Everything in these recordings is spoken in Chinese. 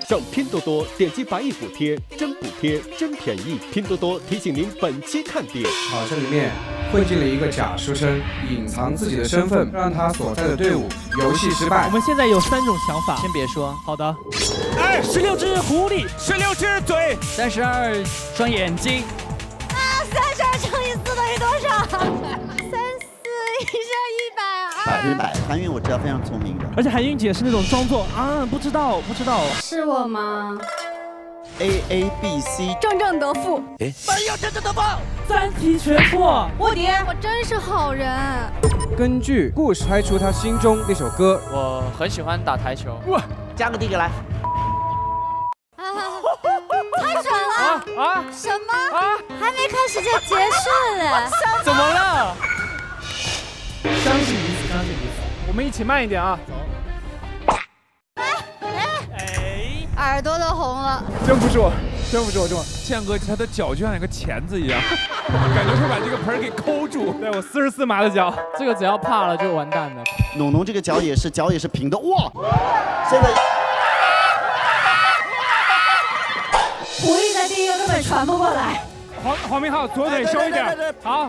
上拼多多点击百亿补贴，真补贴真便宜。拼多多提醒您本期看点： 好，这里面混进了一个假书生，隐藏自己的身份，让他所在的队伍游戏失败。 我们现在有3种想法， 先别说。 好的。16只狐狸 ，16只嘴 ，32双眼睛。 32乘以4等于多少？34一下100啊！ 100%，韩韵我知道非常聪明的， 而且韩韵姐是那种装作啊不知道。 是我吗 ？AABC 正正得负。 没有正正得负 ，3题全错。 卧底，我真是好人。 根据故事拍出他心中那首歌。 我很喜欢打台球。 哇，加个第一个来。 太准了！什么？还没开始就结束了？ 怎么了？ 相信彼此，我们一起慢一点啊。 耳朵都红了。 真不是我。宪哥他的脚就像一个钳子一样，感觉会把这个盆给抠住。对，我44码的脚， 这个只要怕了就完蛋了。 农农这个脚也是平的，哇！现在。 狐狸在第一个根本传不过来。 黄明昊左腿收一点，好。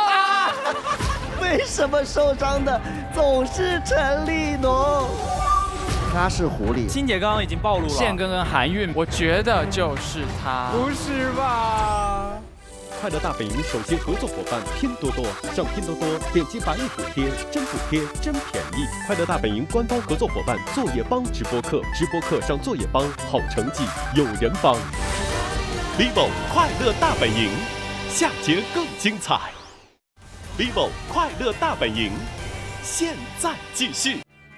为什么受伤的总是陈立农？他是狐狸。 欣姐刚刚已经暴露了。宪哥跟韩韵，我觉得就是他。 不是吧？ 快乐大本营首席合作伙伴拼多多，上拼多多点击百亿补贴，真补贴真便宜。快乐大本营官方合作伙伴作业帮直播课，直播课上作业帮，好成绩有人帮。vivo 快乐大本营，下节更精彩。vivo 快乐大本营，现在继续。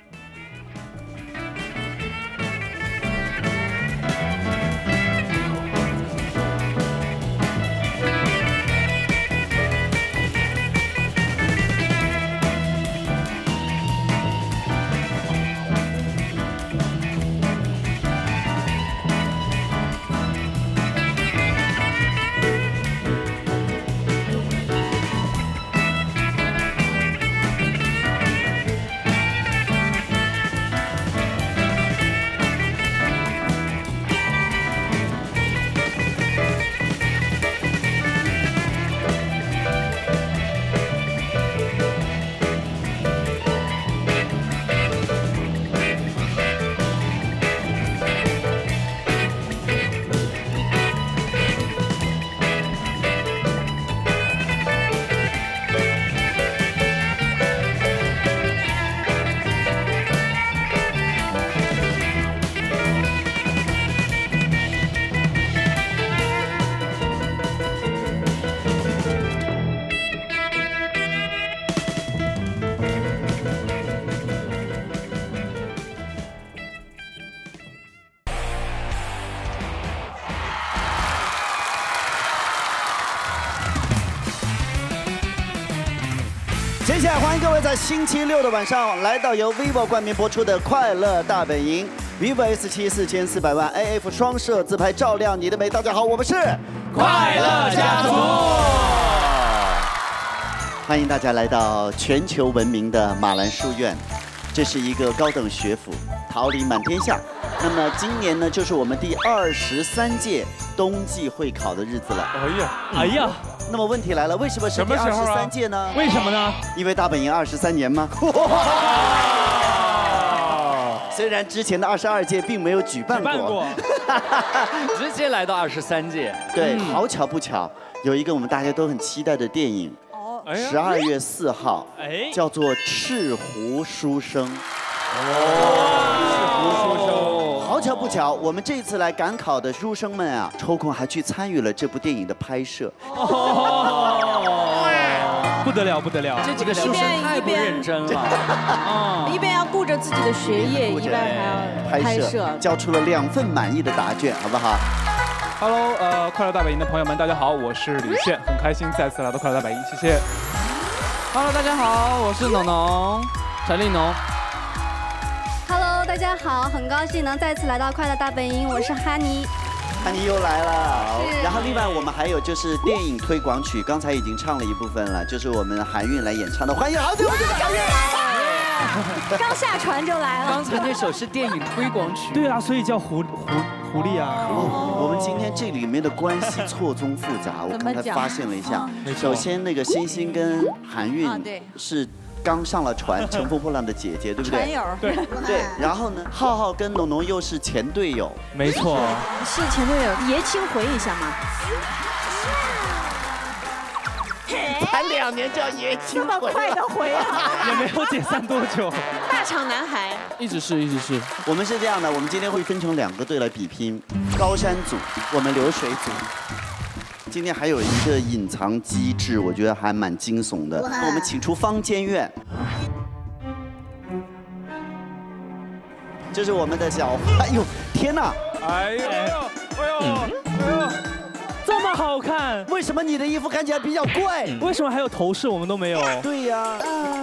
接下来欢迎各位在星期六的晚上来到由 vivo 冠名播出的《快乐大本营》，vivo S7 4400万 AF 双摄自拍照亮你的美。大家好，我们是快乐家族， 欢迎大家来到全球闻名的马兰书院，这是一个高等学府，桃李满天下。那么今年呢，就是我们第23届冬季会考的日子了。 哎呀。 那么问题来了，为什么是第23届呢？ 为什么呢？ 因为大本营23年吗？虽然之前的22届并没有举办过， 直接来到23届。 对，好巧不巧，有一个我们大家都很期待的电影，12月4号，叫做《赤狐书生》。赤狐书生。好巧不巧，我们这次来赶考的书生们啊，抽空还去参与了这部电影的拍摄。 不得了，不得了！ 这几个书生太不认真了。 一边要顾着自己的学业，一边还要拍摄， 交出了2份满意的答卷，好不好 ？Hello， 快乐大本营的朋友们，大家好，我是李炫，很开心再次来到快乐大本营，谢谢。 Hello， 大家好，我是农农，陈立农。 Hello， 大家好，很高兴能再次来到快乐大本营，我是哈尼。 哈尼又来了，然后另外我们还有就是电影推广曲，刚才已经唱了一部分了，就是我们韩韵来演唱的，欢迎好久不见的韩韵。 刚下船就来了。 刚才那首是电影推广曲。 对啊，所以叫狐狸啊。 我们今天这里面的关系错综复杂，我刚才发现了一下。首先，那个欣欣跟韩韵是刚上了船，乘风破浪的姐姐，对不对？ 船友。 对。 然后呢，浩浩跟农农又是前队友。 没错。 是前队友，爷青回一下嘛。 才2年就要爷青回， 这么快的回啊！ 也没有解散多久。 大厂男孩。 一直是。 我们是这样的，我们今天会分成2个队来比拼，高山组，我们流水组。今天还有一个隐藏机制，我觉得还蛮惊悚的。我们请出方监院，这是我们的小，哎呦，天哪！ 哎呦！ 这么好看， 为什么你的衣服看起来比较怪？ 为什么还有头饰我们都没有？ 对呀。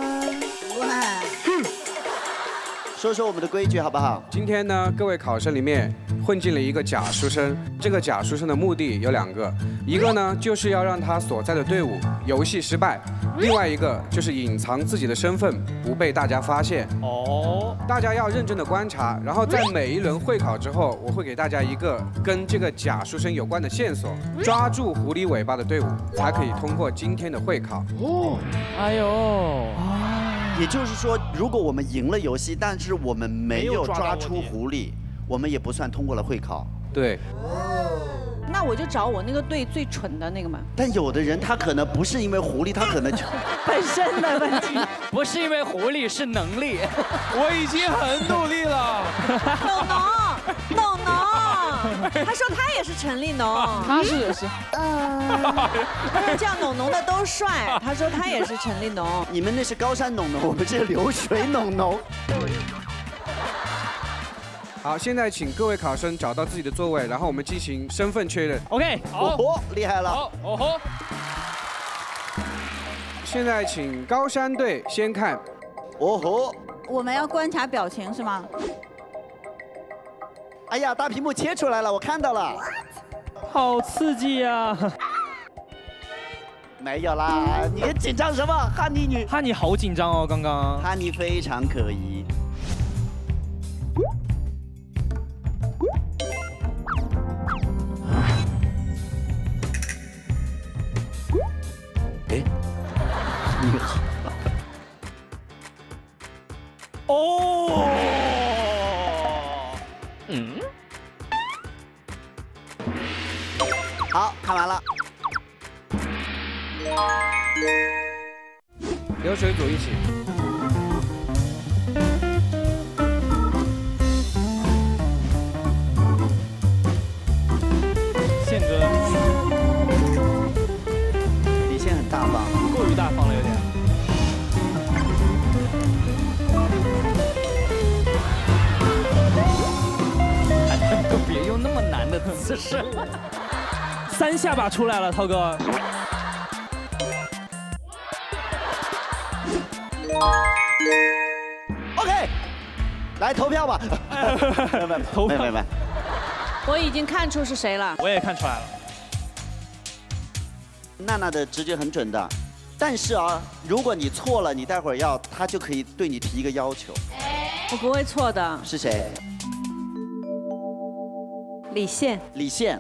说说我们的规矩好不好？ 今天呢，各位考生里面混进了一个假书生。这个假书生的目的有2个，一个呢就是要让他所在的队伍游戏失败，另外一个就是隐藏自己的身份，不被大家发现。哦，大家要认真的观察，然后在每一轮会考之后，我会给大家一个跟这个假书生有关的线索，抓住狐狸尾巴的队伍才可以通过今天的会考。 哦，哎呦。 也就是说，如果我们赢了游戏，但是我们没有抓出狐狸，我们也不算通过了会考。 对。 那我就找我那个队最蠢的那个嘛。 但有的人他可能不是因为狐狸，他可能就本身的问题， 不是因为狐狸，是能力。 我已经很努力了。 农农，他说他也是陈立农， 他是。 叫农农的都帅，他说他也是陈立农。 你们那是高山农农，我们是流水农农。 好，现在请各位考生找到自己的座位，然后我们进行身份确认。 OK， 好，厉害了。 好，哦吼。 现在请高山队先看。 哦吼。 我们要观察表情是吗？ 哎呀，大屏幕切出来了，我看到了。 好刺激呀！ 没有啦，你紧张什么？哈尼女。 哈尼好紧张哦，刚刚。 哈尼非常可疑。哎，你好。 哦。 好，看完了。 流水组一起。 宪哥。 李现很大方， 过于大方了有点。 都别用那么难的姿势。 3下巴出来了，涛哥。 OK， 来投票吧。 投票。 没。 我已经看出是谁了。 我也看出来了。 娜娜的直觉很准的，但是啊，如果你错了，你待会儿他就可以对你提一个要求。 我不会错的。 是谁？ 李现。 李现，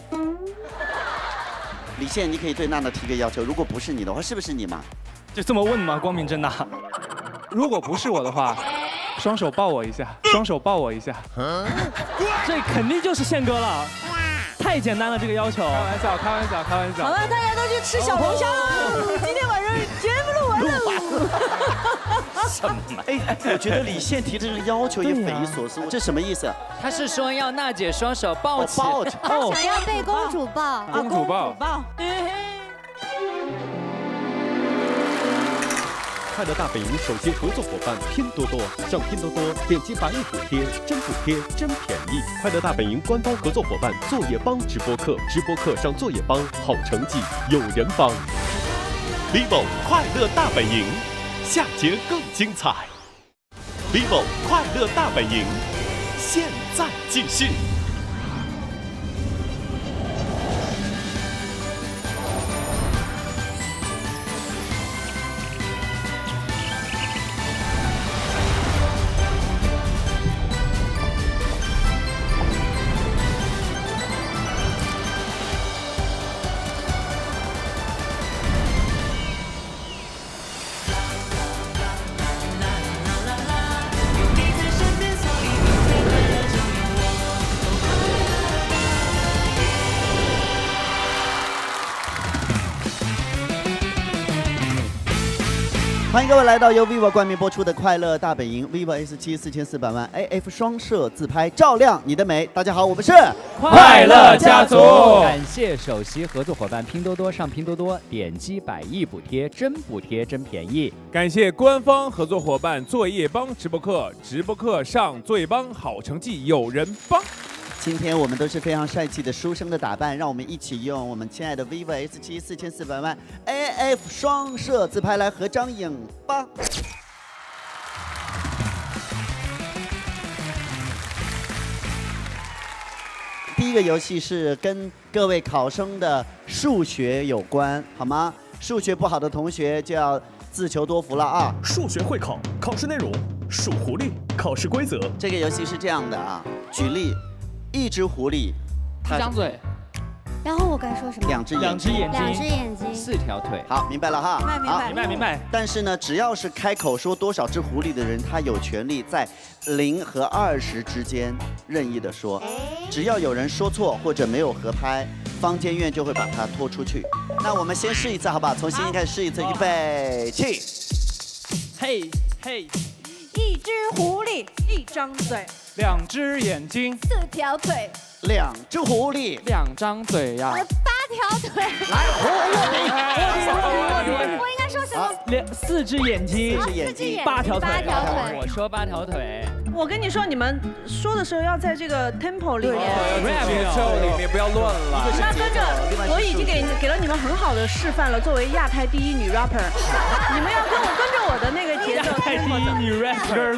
你可以对娜娜提个要求，如果不是你的话，是不是你嘛？ 就这么问吗？光明正大。 如果不是我的话，双手抱我一下，双手抱我一下。 这肯定就是宪哥了，太简单了这个要求。 开玩笑。 好了，大家都去吃小龙虾了。今天晚上节目录完了。 什么？哎，我觉得李现提的这个要求也匪夷所思，这什么意思？ 他是说要娜姐双手抱起。 他想要被公主抱。 公主抱。 快乐大本营首席合作伙伴拼多多，上拼多多点击百亿补贴，真补贴真便宜。快乐大本营官方合作伙伴作业帮直播课，直播课上作业帮，好成绩有人帮。vivo 快乐大本营，下节更精彩。vivo 快乐大本营，现在继续。 欢迎各位来到由 vivo 冠名播出的《快乐大本营》，vivo S7 4400万 AF 双摄自拍，照亮你的美。大家好，我们是快乐家族。 感谢首席合作伙伴拼多多，上拼多多点击100亿补贴，真补贴真便宜。 感谢官方合作伙伴作业帮直播课，直播课上作业帮，好成绩有人帮。 今天我们都是非常帅气的书生的打扮，让我们一起用我们亲爱的 vivo S7 4400万 AF 双摄自拍来合张影吧。第一个游戏是跟各位考生的数学有关，好吗？数学不好的同学就要自求多福了啊！ 数学会考，考试内容数狐狸，考试规则。 这个游戏是这样的啊，举例，一只狐狸， 一张嘴， 然后我该说什么？ 两只眼睛 4 条腿。 好，明白了哈。 明白。 但是呢，只要是开口说多少只狐狸的人，他有权利在0和20之间任意的说。只要有人说错或者没有合拍，方监院就会把他拖出去。那我们先试一次，好不好？从新开始试一次，预备起。 嘿， 一只狐狸，一张嘴 ，2只眼睛 ，4条腿 ，2只狐狸 ，2张嘴呀 ，8条腿。 来， 我应该说什么 ？4只眼睛，8条腿。 我说8条腿。 我跟你说，你们说的时候要在这个 tempo 里面， 节奏里面不要乱了。 那跟着，我已经给了你们很好的示范了。作为亚太第一女 rapper， 你们要跟着我的那个节奏。 亚太第一女 rapper，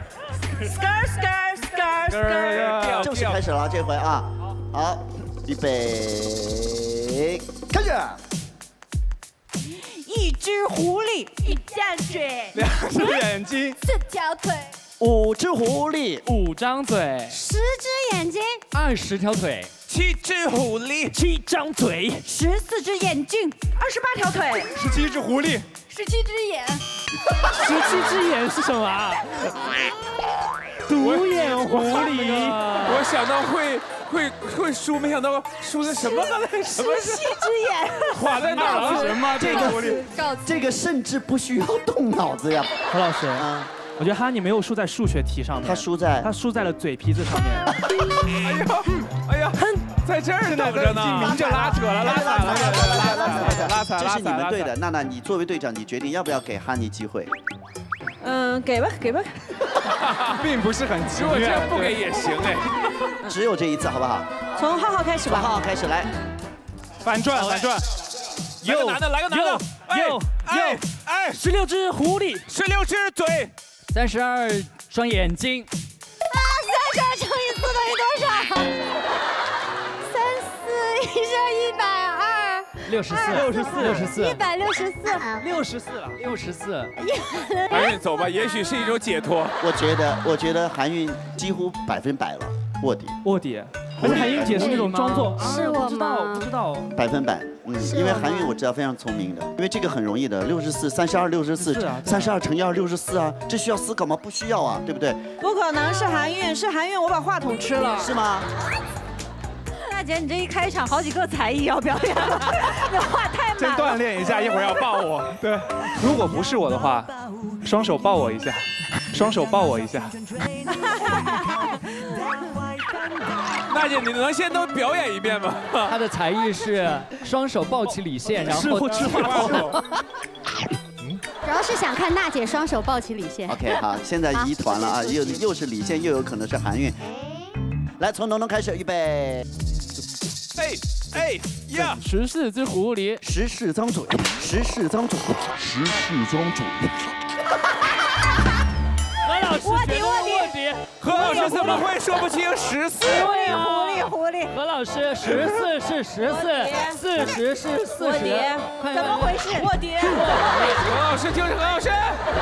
正式开始了，这回啊，好，预备，开始。 一只狐狸，一张嘴 ，2只眼睛 ，4条腿 ，5只狐狸 ，5张嘴 ，10只眼睛 ，20条腿 ，7只狐狸 ，7张嘴 ，14只眼睛 ，28条腿 ，17只狐狸 ，17只眼 ，17只眼是什么啊？独眼狐狸。 我想到会输，没想到输的什么？刚才什么 ？17只眼画在哪了？ 什么？ 这个甚至不需要动脑子呀。 何老师，我觉得哈尼没有输在数学题上面， 他输在了嘴皮子上面。 哎呀，在这儿等着呢， 明着拉扯了，拉踩了。 这是你们队的，娜娜，你作为队长，你决定要不要给哈尼机会？ 给吧。 并不是很情愿， 如果这样不给也行哎。 只有这一次，好不好？ 从浩浩开始吧。 从浩浩开始来， 反转。 来个男的。 16只狐狸 ，16只嘴 ，32双眼睛。 32乘以4等于多少？341是120。 64了，64。 韩韵走吧，也许是一种解脱。 我觉得韩韵几乎100%了，卧底。 而且韩韵姐是那种装作是我吗？ 不知道 100%，因为韩韵我知道非常聪明的，因为这个很容易的，64、32、64，32乘以2 64啊，这需要思考吗？不需要啊，对不对？ 不可能是韩韵，我把话筒吃了。 是吗？ 大姐，你这一开场好几个才艺要表演了，你话太满了。 先锻炼一下，一会儿要抱我。对，如果不是我的话，双手抱我一下。 娜姐，你能先都表演一遍吗？ 他的才艺是双手抱起李现，然后吃话筒。 主要是想看娜姐双手抱起李现。 OK， 好，现在疑团了啊，又是李现，又有可能是韩韵。来，从农农开始，预备。 14只狐狸 ，14张嘴。 卧底。 何老师怎么会说不清14？ 狐狸。 何老师，14是14，40是40， 怎么回事？ 卧底。 何老师就是何老师。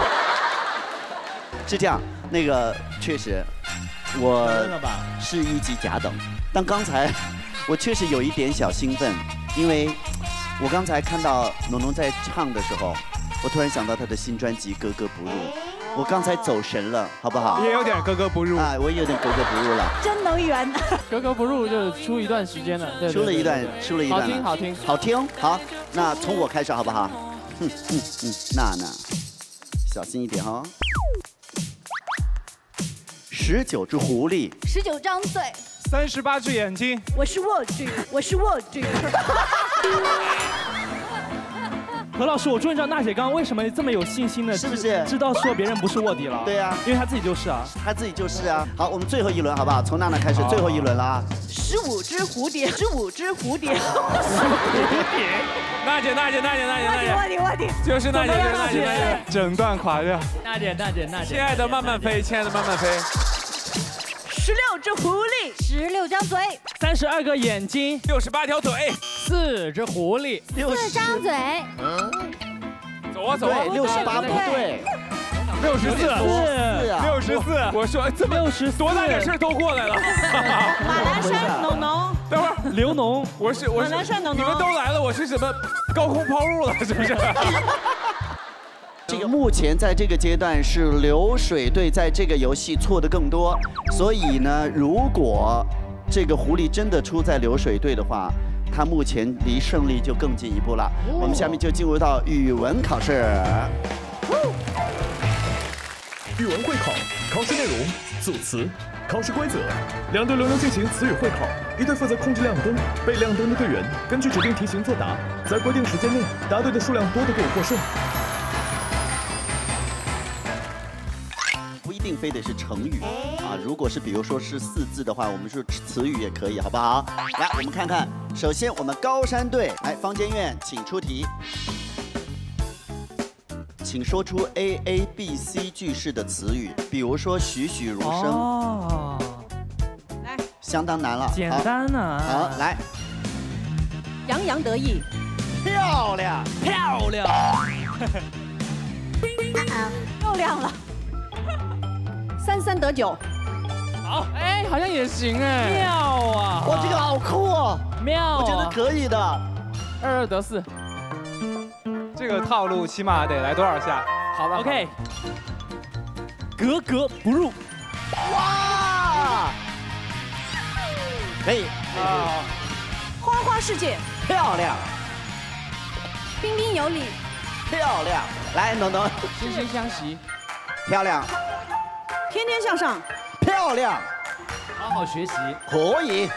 是这样，那个确实，我是一级甲等，但刚才我确实有一点小兴奋，因为我刚才看到农农在唱的时候，我突然想到他的新专辑《格格不入》。我刚才走神了，好不好？ 也有点格格不入啊，我有点格格不入了。 真能圆。 格格不入就是出一段时间了，对， 出了一段。 好听。 好，那从我开始好不好？娜娜， 小心一点哈。19只狐狸 ，19张嘴 ，38只眼睛。 我是卧具，我是卧具。 何老师，我终于知道娜姐刚刚为什么这么有信心的， 是不是？ 知道说别人不是卧底了？ 对呀， 因为她自己就是啊。 她自己就是啊。好，我们最后一轮好不好？从娜娜开始，最后一轮了啊。 15只蝴蝶，15只蝴蝶。 娜姐， 卧底， 就是娜姐， 整段垮掉。 娜姐， 亲爱的慢慢飞，亲爱的慢慢飞。 16只狐狸 ，16张嘴 ，32个眼睛 ，68条腿 ，4只狐狸 ，4张嘴。 走啊走啊 ，68不对 ，64，我说这么 64， 多大点事都过来了。 马栏山农农， 等会儿刘农， 我是马栏山农农， 你们都来了，我是什么高空抛物了是不是？ 这个目前在这个阶段是流水队在这个游戏错的更多，所以呢，如果这个狐狸真的出在流水队的话，他目前离胜利就更进一步了。我们下面就进入到语文考试。 语文会考，考试内容组词。考试规则：2队轮流进行词语会考，一队负责控制亮灯，被亮灯的队员根据指定题型作答，在规定时间内答对的数量多的队伍获胜。 不一定非得是成语啊，如果是比如说是4字的话，我们是词语也可以，好不好？来，我们看看，首先我们高山队，来，方监院，请出题，请说出 A、A、B、C 句式的词语，比如说栩栩如生。 哦， 来， 相当难了， 简单啊。好，来， 洋洋得意， 漂亮， 漂亮， 漂亮了。 33得9， 好，哎，好像也行哎，妙啊！ 哇，这个好酷哦， 妙啊！ 我觉得可以的。 22得4， 这个套路起码得来多少下？ 好了 ，OK， 格格不入。 哇，可以啊！花花世界， 漂亮， 彬彬有礼， 漂亮。来，农农， 惺惺相惜， 漂亮。 天天向上， 漂亮， 好好学习， 可以。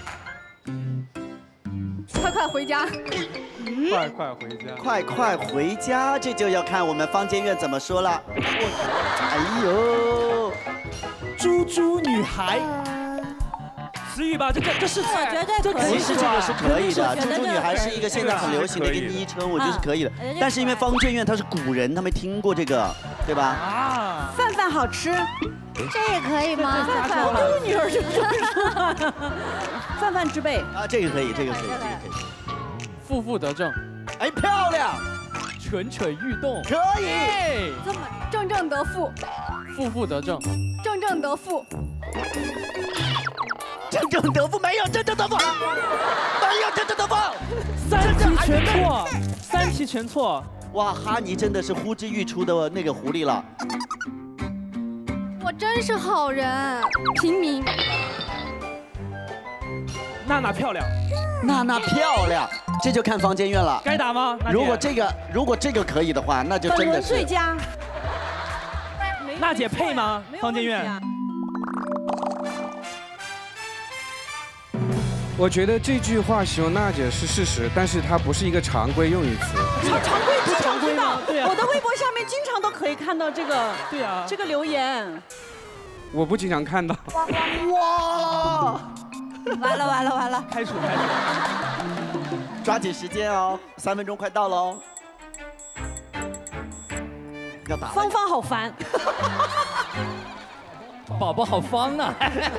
快快回家， 快快回家， 快快回家，这就要看我们方监院怎么说了。哎呦， 猪猪女孩，词语吧，这是绝对可以。 其实这个是可以的，猪猪女孩是一个现在很流行的一个昵称，我觉得是可以的。但是因为方监院他是古人，他没听过这个，对吧？ 啊， 饭饭好吃， 这也可以吗？ 饭饭，我女儿就这么说。饭饭之辈啊，这个可以，这个可以，这个可以。 负负得正， 哎，漂亮， 蠢蠢欲动， 可以。 这么正正得负， 负负得正， 正正得负。 正正得负没有，正正得负没有，正正得负 ，3题全错，3题全错。 哇，哈尼真的是呼之欲出的那个狐狸了。 我真是好人，平民。 娜娜漂亮， 娜娜漂亮，这就看方监院了。 该打吗？ 如果这个可以的话，那就真的是最佳。 娜姐配吗？方监院。 我觉得这句话形容娜姐是事实，但是它不是一个常规用语词。 常规不常规吗？对啊， 我的微博下面经常都可以看到这个， 对啊， 这个留言。 我不经常看到。 哇！完了！ 开除！ 抓紧时间哦，3分钟快到喽。要打。 芳芳好烦。 宝宝好方啊。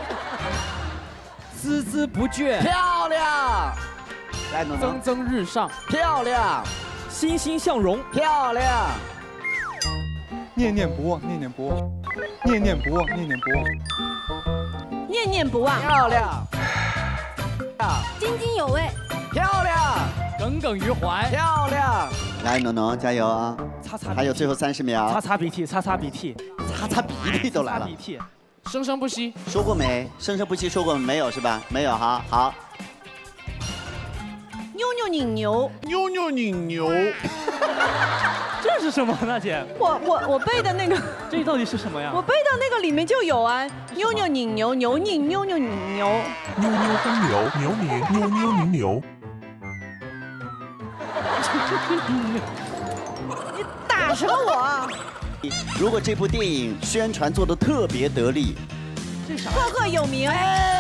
孜孜不倦， 漂亮！来，农农， 蒸蒸日上， 漂亮！ 欣欣向荣， 漂亮！ 念念不忘，念念不忘，念念不忘，念念不忘， 念念不忘， 漂亮！ 津津有味， 漂亮！ 耿耿于怀， 漂亮！来，农农加油啊！ 擦， 还有最后30秒， 擦鼻涕，擦鼻涕， 擦鼻涕都来了， 擦鼻涕。 生生不息， 说过没？生生不息说过没有是吧？没有哈，好。 扭扭拧牛， 扭扭拧牛。 这是什么呢，姐？ 我背的那个， 这到底是什么呀？ 我背的那个里面就有啊，妞妞拧牛，牛拧妞妞拧牛， 妞妞公牛，牛拧妞妞拧牛。 你打什么我？ 如果这部电影宣传做得特别得力， 这啥？赫赫有名。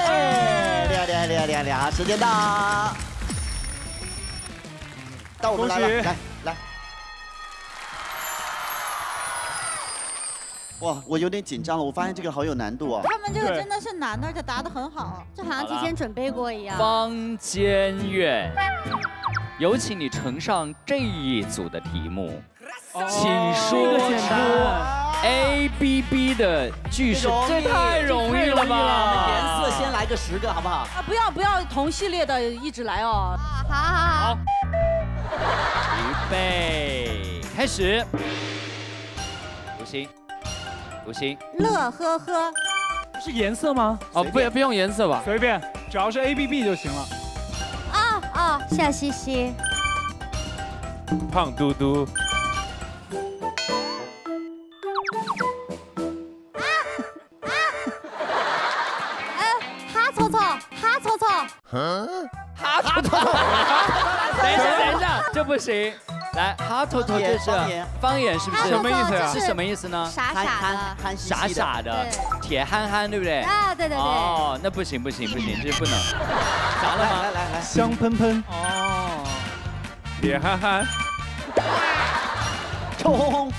厉害！时间到，到我们来了，来。哇，我有点紧张了，我发现这个好有难度啊。 他们这个真的是难的，而且答得很好，就好像提前准备过一样。 方坚远，有请你呈上这一组的题目，请说出 ABB 的句式。这太容易了吧？ 颜色先来个10个，好不好？ 啊，不要同系列的一直来哦。 好。 预备，开始。吴昕， 乐呵呵， 是颜色吗？ 哦，不用颜色吧， 随便，只要是 ABB 就行了。 笑嘻嘻， 胖嘟嘟， 哈搓搓，哈搓搓， 哈搓搓，等一下，这不行。来，哈头头这是方言，是不是？ 什么意思是什么意思呢？ 傻傻的，铁憨憨，对不对？ 啊，对。 哦，那不行，这不能。啥了吗？ 来， 香喷喷。 哦， 铁憨憨， 臭烘烘，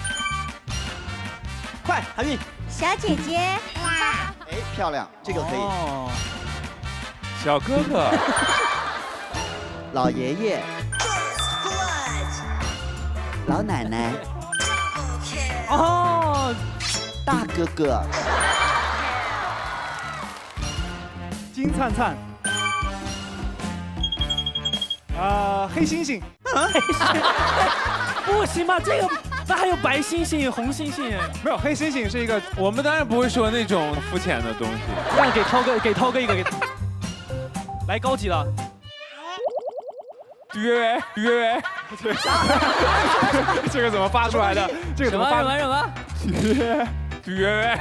快，韩韵， 小姐姐， 哎，漂亮，这个可以。 小哥哥， 老爷爷。老奶奶，大哥哥， 金灿灿，黑猩猩， 不行吧？这个那还有白猩猩、红猩猩， 没有黑猩猩是一个， 我们当然不会说那种肤浅的东西。 让给涛哥一个，来高级的。 约，这个怎么发出来的？这个怎么发？ 什么？ 约，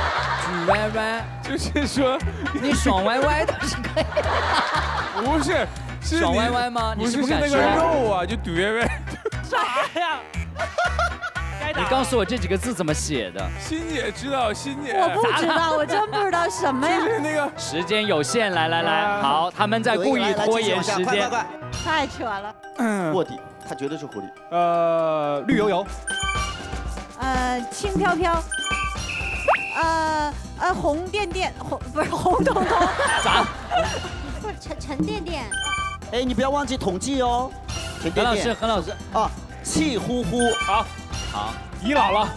就是说你爽歪歪的是可以。 不是，是爽歪歪吗？ 不是那个肉啊，就约。 啥呀？ 你告诉我这几个字怎么写的？ 欣姐知道，欣姐。 我不知道，我真不知道什么呀。 就是那个。 时间有限，来，好，他们在故意拖延时间。 快！ 太扯了。 卧底，他绝对是狐狸。 绿油油。 轻飘飘。红电电，不是红彤彤。 咋？ 不是沉甸甸。 哎，你不要忘记统计哦。 何老师。 啊，气呼呼。 好，姨姥姥。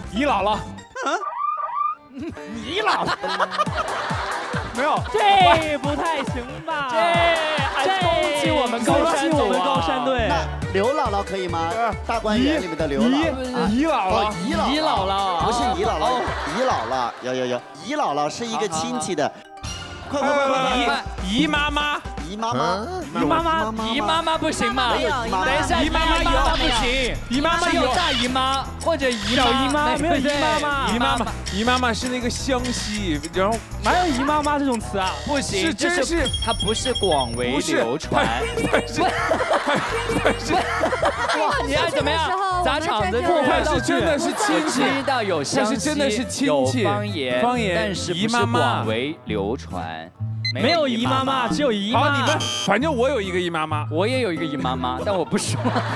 你姥姥。 没有， 这不太行吧？ 这还攻击我们高山队。 那刘姥姥可以吗？大观园里面的刘姥姥。 姨姥姥， 不是姨姥姥，姨姥姥有，姨姥姥是一个亲戚的。快！ 姨妈妈。 姨妈妈不行吗？ 没有， 等一下， 姨妈妈不行，姨妈妈有大姨妈或者小姨妈，没有姨妈妈。 姨妈妈是那个湘西，然后哪有姨妈妈这种词啊？ 不行， 真是它不是广为流传。哇，你要怎么样？砸场子破坏道具？ 真的是亲戚， 知道有湘西，有方言，但是不是广为流传。 没有姨妈妈，只有姨妈。 好，你们反正我有一个姨妈妈， 我也有一个姨妈妈，但我不说。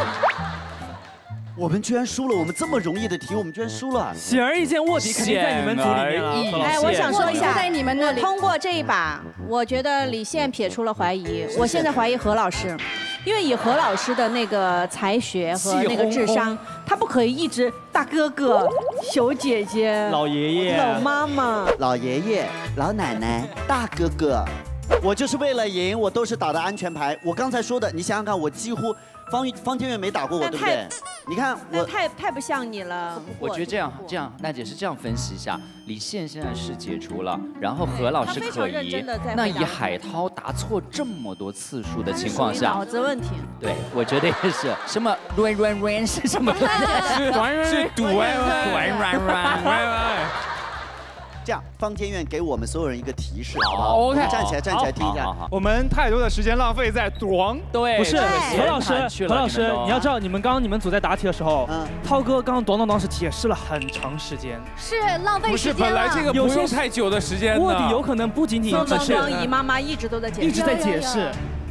我们居然输了，我们这么容易的题，我们居然输了。 显而易见，卧底肯定在你们组里面了。 哎，我想说一下， 在你们那里。 通过这一把，我觉得李现撇出了怀疑，我现在怀疑何老师。因为以何老师的那个才学和那个智商，他不可以一直大哥哥、小姐姐、 老爷爷、 老妈妈、 老爷爷、老奶奶、大哥哥。我就是为了赢，我都是打的安全牌。我刚才说的，你想想看，我几乎方天月没打过我，对不对？ 你看那我太不像你了。 我觉得这样，娜姐是这样分析一下：李现现在是解除了，然后何老师可疑。那以海涛答错这么多次数的情况下， 脑子问题。 对，我觉得也是。什么 run 是什么？ 是赌这样，方监院给我们所有人一个提示，好不好 OK， 站起来听一下。 我们太多的时间浪费在短。 对， 不是何老师，你要知道，你们组在答题的时候，涛哥刚刚短是解释了很长时间， 是浪费时间了。 不是，本来这个不用太久的时间。 卧底有可能不仅仅只是姨妈妈一直都在解释，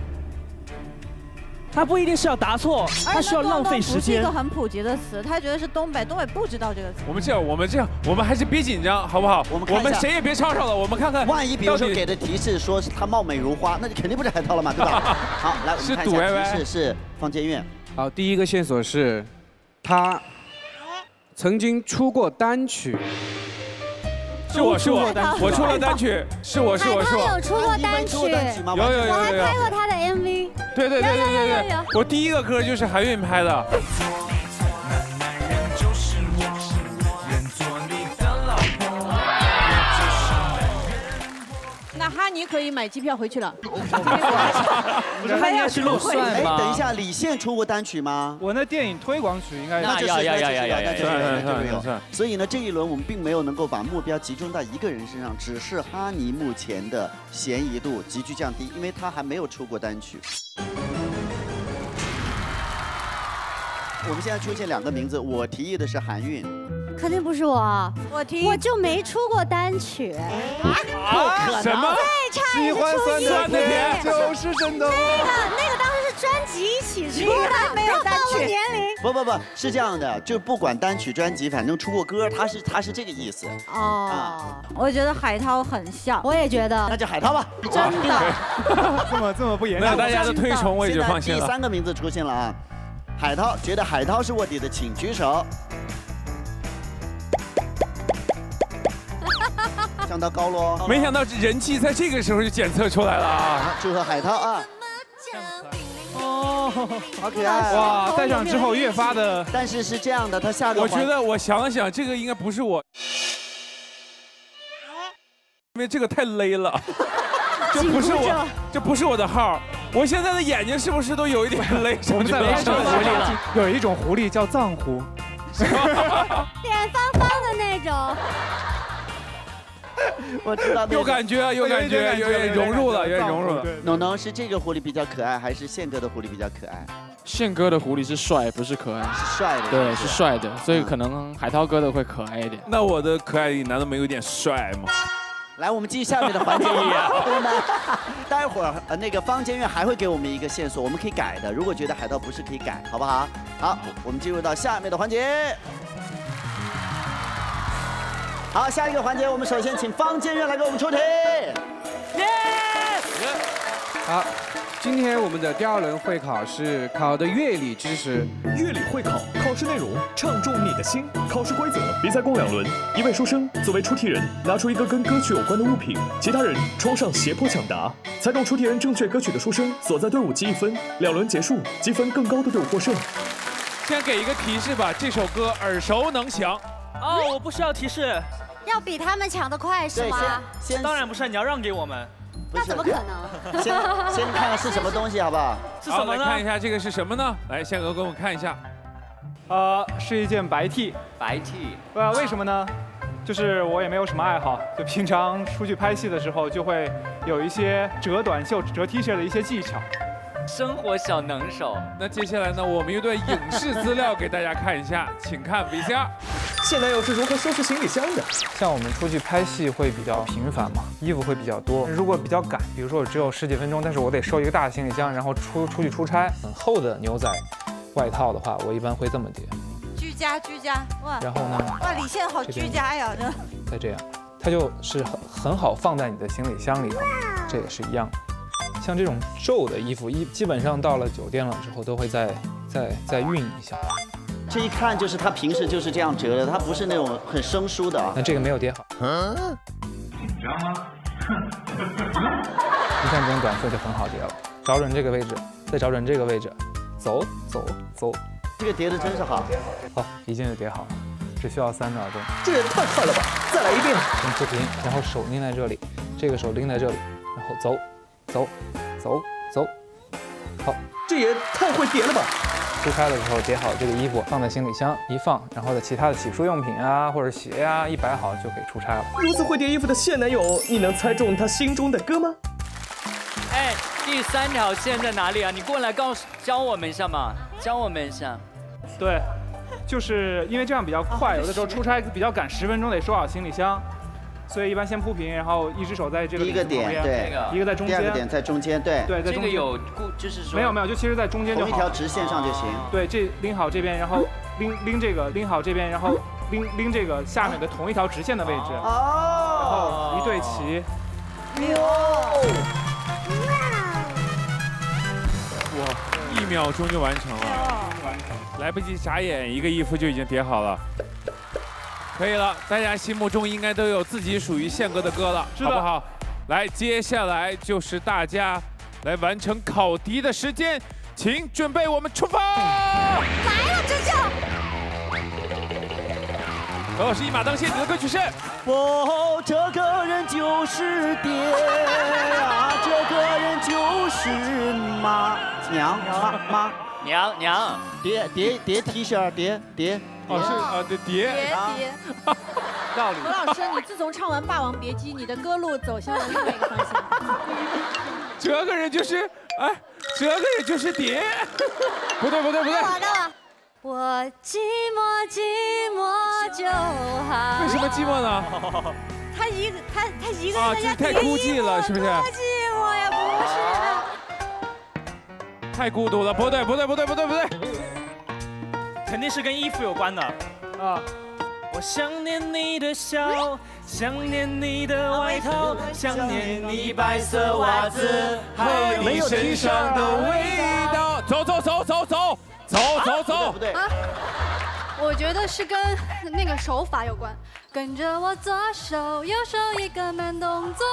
他不一定是要答错，他需要浪费时间。 不是一个很普及的词，他觉得是东北不知道这个词。 我们这样，我们还是别紧张，好不好？我们谁也别吵吵了，我们看看。 万一比如说给的提示说是他貌美如花，那就肯定不是海涛了嘛，对吧？好，来我们看一下提示是方监院。 好，第一个线索是，他曾经出过单曲。 是我出了单曲，是我。 他有出过单曲， 有， 我还拍过他的 MV。 对，我第一个歌就是海韵拍的。 那哈尼可以买机票回去了。 哈尼是录算吗？等一下，李现出过单曲吗？ 我那电影推广曲应该那就是要。 所以呢，这一轮我们并没有能够把目标集中在一个人身上，只是哈尼目前的嫌疑度急剧降低，因为他还没有出过单曲。我们现在出现2个名字，我提议的是韩韵。 肯定不是我，我就没出过单曲。 什么？ 喜欢酸的甜就是真的。 那个当时是专辑一起出的，没有单曲。年龄。 不，是这样的，就不管单曲专辑，反正出过歌，他是这个意思。 我觉得海涛很像，我也觉得。 那就海涛吧。 真的。 这么不严肃。 那大家的推崇我也就放心了。 第3个名字出现了啊，海涛觉得海涛是卧底的，请举手。相当高喽， 没想到人气在这个时候就检测出来了啊！ 祝贺海涛啊！ 哦， 好可爱哇！戴上之后越发的， 但是是这样的，他下个我觉得我想了想，这个应该不是我，因为这个太勒了，这不是我的号。我现在的眼睛是不是都有一点勒上去了？ 有一种狐狸叫藏狐， 脸方方的那种。 我知道， 有感觉，有点融入了。 农农是这个狐狸比较可爱，还是宪哥的狐狸比较可爱？ 宪哥的狐狸是帅，不是可爱。 是帅的。 对，是帅的，所以可能海涛哥的会可爱一点。 那我的可爱里难道没有点帅吗？ 来，我们继续下面的环节。待会儿那个方监院还会给我们一个线索，我们可以改的。如果觉得海涛不是，可以改，好不好？好，我们进入到下面的环节。好，下一个环节，我们首先请方监院来给我们出题。 好，今天我们的第2轮会考是考的乐理知识。 乐理会考，考试内容唱中你的心。考试规则：比赛共2轮，一位书生作为出题人，拿出一个跟歌曲有关的物品，其他人冲上胁迫抢答。猜中出题人正确歌曲的书生所在队伍积1分，2轮结束，积分更高的队伍获胜。 先给一个提示吧，这首歌耳熟能详。 哦，我不需要提示。 要比他们抢得快是吗？ 当然不是，你要让给我们。 那怎么可能？ 先看看是什么东西，好不好？ 是什么呢？ 来看一下这个是什么呢？来，宪哥给我们看一下。 是一件白 T。 白 T。 为什么呢？就是我也没有什么爱好，就平常出去拍戏的时候，就会有一些折短袖、折 T 恤的一些技巧。 生活小能手。 那接下来呢，我们有段影视资料给大家看一下，请看 VCR。 现男友是如何收拾行李箱的？ 像我们出去拍戏会比较频繁嘛，衣服会比较多。如果比较赶，比如说我只有10几分钟，但是我得收一个大的行李箱，然后出去出差，很厚的牛仔外套的话，我一般会这么叠。 居家，哇！ 然后呢？ 哇，李现好居家呀，这。 再这样，它就是很好放在你的行李箱里头，这也是一样。像这种皱的衣服，基本上到了酒店了之后，都会再熨一下。 这一看就是他平时就是这样折的，他不是那种很生疏的啊。 那这个没有叠好。紧张吗？你像这种短袖就很好叠了，找准这个位置，再找准这个位置，走， 这个叠的真是好。 好，已经是叠好了，只需要3秒钟。 这也太快了吧！再来一遍。 先铺平，然后手拎在这里，这个手拎在这里，然后走，走，走，走。好， 这也太会叠了吧！ 出差的时候叠好这个衣服，放在行李箱一放，然后的其他的洗漱用品啊或者鞋啊一摆好就可以出差了。 如此会叠衣服的现男友，你能猜中他心中的歌吗？ 哎，第3条线在哪里啊？你过来教我们一下嘛，教我们一下。 对，就是因为这样比较快，有的时候出差比较赶，10分钟得收好行李箱，所以一般先铺平，然后一只手在这个第一个点，对， 一个在中间， 第2个点在中间，对， 对，在中间。 这个有就是说没有，就其实在中间就好， 同一条直线上就行。 对，这拎好这边，然后拎这个，拎好这边，然后拎这个下面的同一条直线的位置，然后一对齐。 哇，1秒钟就完成了，来不及眨眼，一个衣服就已经叠好了。可以了，大家心目中应该都有自己属于宪哥的歌了，好不好？来，接下来就是大家来完成考题的时间，请准备，我们出发！ 来了，这就。 何老师一马当先，你的歌曲是？ 哦，这个人就是爹呀，这个人就是娘。叠 T 恤，叠。 哦，是啊，叠。 道理。 何老师，你自从唱完《霸王别姬》，你的歌路走向了另外一个方向。 这个人就是，哎，这个人就是蝶。不对。 到了。我寂寞就好。 为什么寂寞呢？ 他一个人啊，这太孤寂了，是不是？ 多寂寞呀，不是。太孤独了，不对。 肯定是跟衣服有关的啊！我想念你的笑，想念你的外套，想念你白色袜子和你身上的味道。 走。 不对。 我觉得是跟那个手法有关，跟着我左手右手一个慢动作，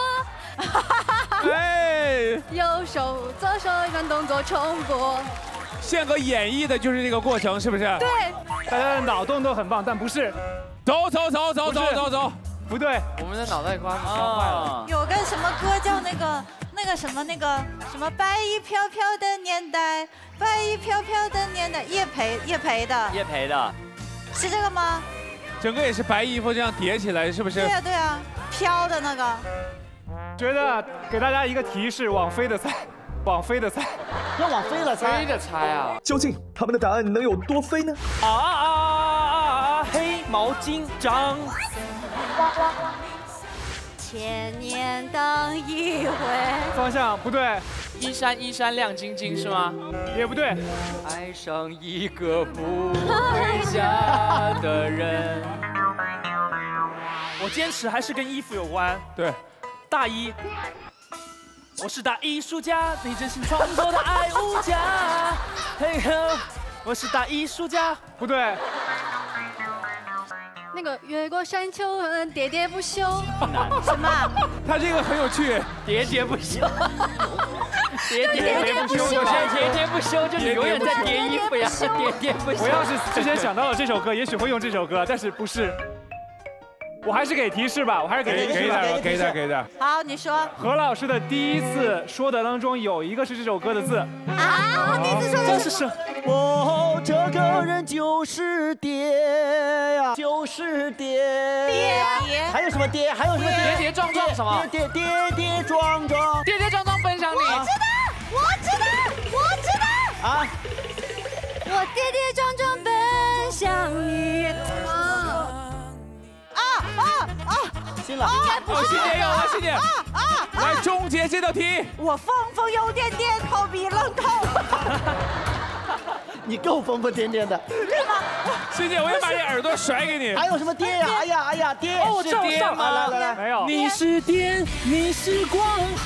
右手左手一个动作重播。 宪哥演绎的就是这个过程，是不是？ 对， 大家的脑洞都很棒，但不是。 走， 不对， 我们的脑袋瓜子烧坏了。 有个什么歌叫那个什么白衣飘飘的年代，白衣飘飘的年代，叶培的，是这个吗？ 整个也是白衣服这样叠起来，是不是？ 对啊，飘的那个。 觉得给大家一个提示，网飞的菜。要往飞了猜啊！究竟他们的答案能有多飞呢？ 黑毛巾长。 千年等一回。 方向不对。 衣衫亮晶晶是吗？ 也不对。 爱上一个不回家的人。 我坚持还是跟衣服有关。 对。 大衣。我是大艺术家，你真心创作的爱无价。嘿呵，我是大艺术家。 不对。 那个越过山丘，喋喋不休。 什么？ 他这个很有趣， 喋喋不休。喋喋不休，就你永远在叠衣服呀，喋喋不休。 我要是之前想到了这首歌，也许会用这首歌，但是不是。我还是给提示吧，给的。 好，你说。 何老师的第一次说的当中有一个是这首歌的字。 第一次说的是。 哦，这个人就是爹呀，就是爹。 爹。 还有什么爹？ 跌跌撞撞什么？ 跌撞撞。 跌跌撞撞奔向你。 我知道。 啊！ 我跌跌撞撞奔向你。 新了， 新姐有了，新姐，来终结这道题。 我疯有点颠，头比愣头。 你够疯疯癫癫的， 对吗？ 新姐，我要把你耳朵甩给你。 还有什么爹呀？哎呀，爹是爹吗？ 来，没有。 你是电，你是光。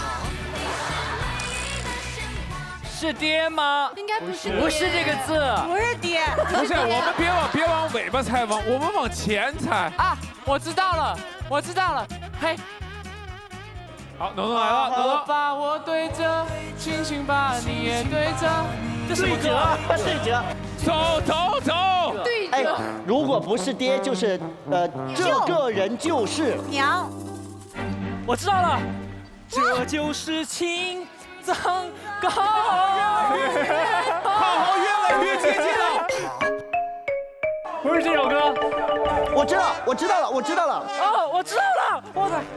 是爹吗？ 应该不是， 不是这个字， 不是爹。 不是，我们别往尾巴猜，我们往前猜。 啊，我知道了，嘿。 好，农来了， 我把我对着，轻轻把你也对着。 这是什么歌？ 对折。 走。 对。 哎，如果不是爹，就是这个人就是娘。 我知道了，这就是青藏高原。 好，越来越接近了。 不是这首歌。 我知道了。哦， 我知道了，我的。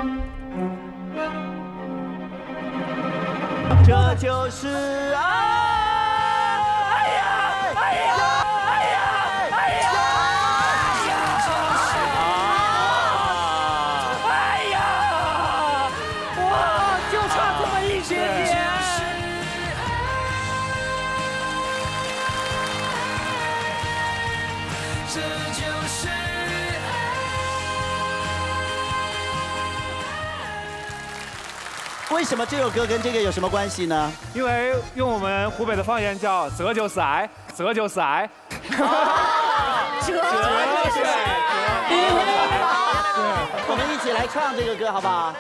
这就是爱。为什么这首歌跟这个有什么关系呢？ 因为用我们湖北的方言叫“这就是爱”，这就是爱。 这就是爱。我们一起来唱这个歌好不好？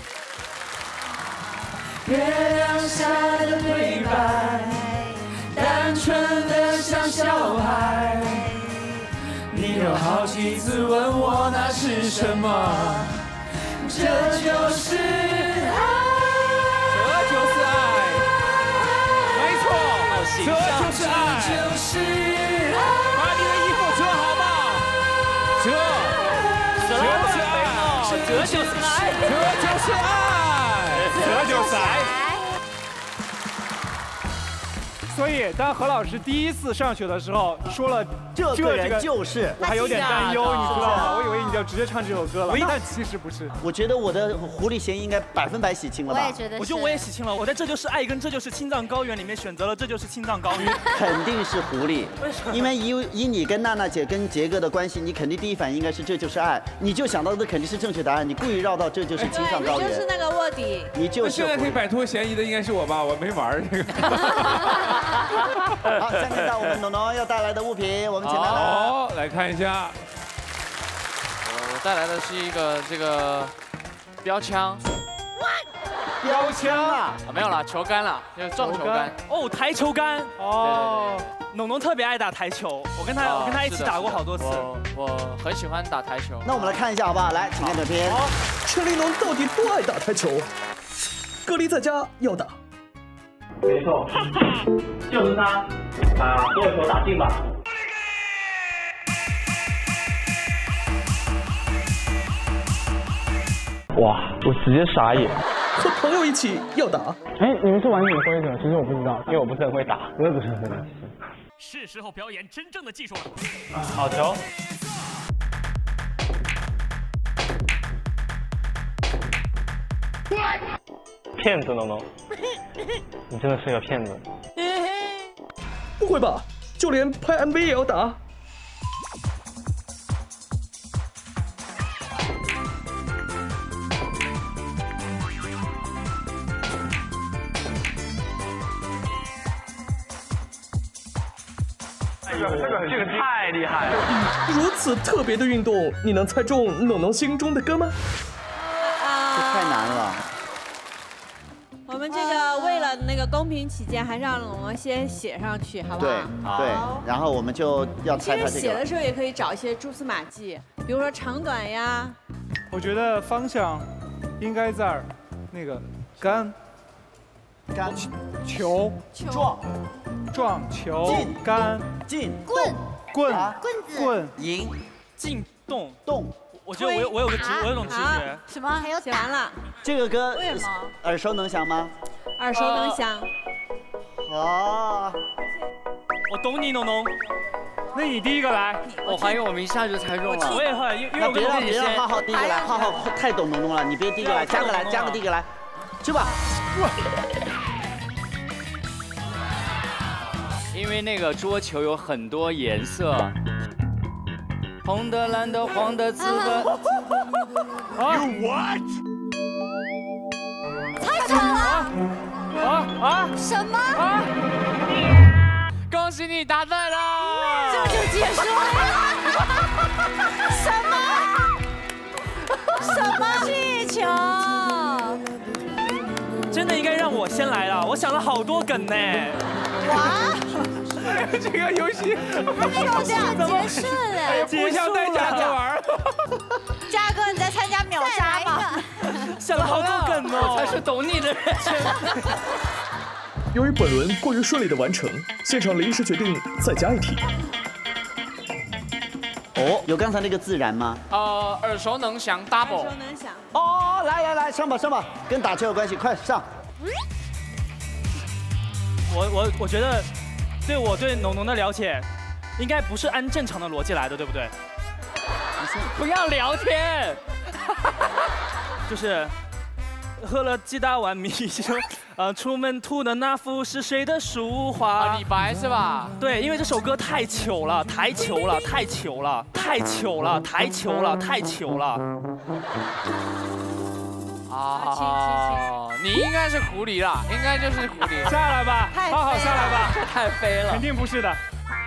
月亮下的对白，单纯的像小孩。你有好几次问我那是什么，这就是爱。 这就是爱，没错，这就是爱。把你的衣服折好吗？折就是爱， 这就是爱， 这就是爱， 这就是爱。所以，当何老师第一次上去的时候说了这个人就是， 我还有点担忧，你知道吗？我以为你就直接唱这首歌了，但其实不是。 我觉得我的狐狸嫌疑应该100%洗清了吧？ 我也觉得， 我也洗清了。我在这就是爱跟这就是青藏高原里面选择了这就是青藏高原。 肯定是狐狸，因为以你跟娜娜姐跟杰哥的关系，你肯定第一反应应该是这就是爱，你就想到的肯定是正确答案，你故意绕到这就是青藏高原。 你就是那个卧底。 你就是。 现在可以摆脱嫌疑的应该是我吧？我没玩这个。 好，下面到我们农农要带来的物品，我们请来了。 好，来看一下。 我带来的是一个这个标枪。 标枪啊？ 没有啦，球杆啦，就是撞球杆。 哦，台球杆。哦。农农特别爱打台球，我跟他一起打过好多次。 我很喜欢打台球。 那我们来看一下好不好？来，请看短片。 陈立农到底多爱打台球？隔离在家要打。 没错，就是他，把所有球打进吧。 哇，我直接傻眼。 和朋友一起要打。 哎，你们是玩什么规则？其实我不知道，因为我不是很会打，我也不是很会打。 是时候表演真正的技术了。 好球。骗子，农农，你真的是个骗子。 不会吧？就连拍 MV 也要打？ 这个太厉害了！ 如此特别的运动，你能猜中农农心中的歌吗？ 这太难了。 我们这个为了那个公平起见，还是让我们先写上去，好不好？ 对，然后我们就要猜他这个。 其实写的时候也可以找一些蛛丝马迹，比如说长短呀。 我觉得方向应该在那个杆球撞球杆进棍赢进动。我觉得我有种直觉。 什么？还有写完了。 这个歌耳熟能详吗？ 耳熟能详。 好。 我懂你，农农。 那你第一个来。 我怀疑我们一下就猜中了。 我也会，因为我别让浩浩第一个来，浩浩太懂农农了，你别第一个来，加个第一个来，去吧。 因为那个桌球有很多颜色，红的、蓝的、黄的、紫的。 You what？ 猜中了！什么？ 恭喜你答对了！ 这就结束了？什么气球？ 真的应该让我先来了，我想了好多梗呢。 哇！ 这个游戏没有这样结束了， 不想带嘉哥玩。 嘉哥，你在参加秒杀吗？ 想了好多梗哦， 我才是懂你的人。 由于本轮过于顺利的完成，现场临时决定再加一题。 哦，有刚才那个自然吗？ 耳熟能详 ，double。 耳熟能详。 哦，来，上吧，跟打球有关系，快上。 我觉得，我对农农的了解，应该不是按正常的逻辑来的，对不对？ 不要聊天。 就是喝了几大碗米酒，出门吐的那幅是谁的书画？ 李白是吧？ 对，因为这首歌太糗了，太糗了，太糗了，太糗了，太糗了，太糗了。 啊，你应该是狐狸啦，应该就是狐狸。 下来吧，好好下来吧， 这太飞了， 肯定不是的。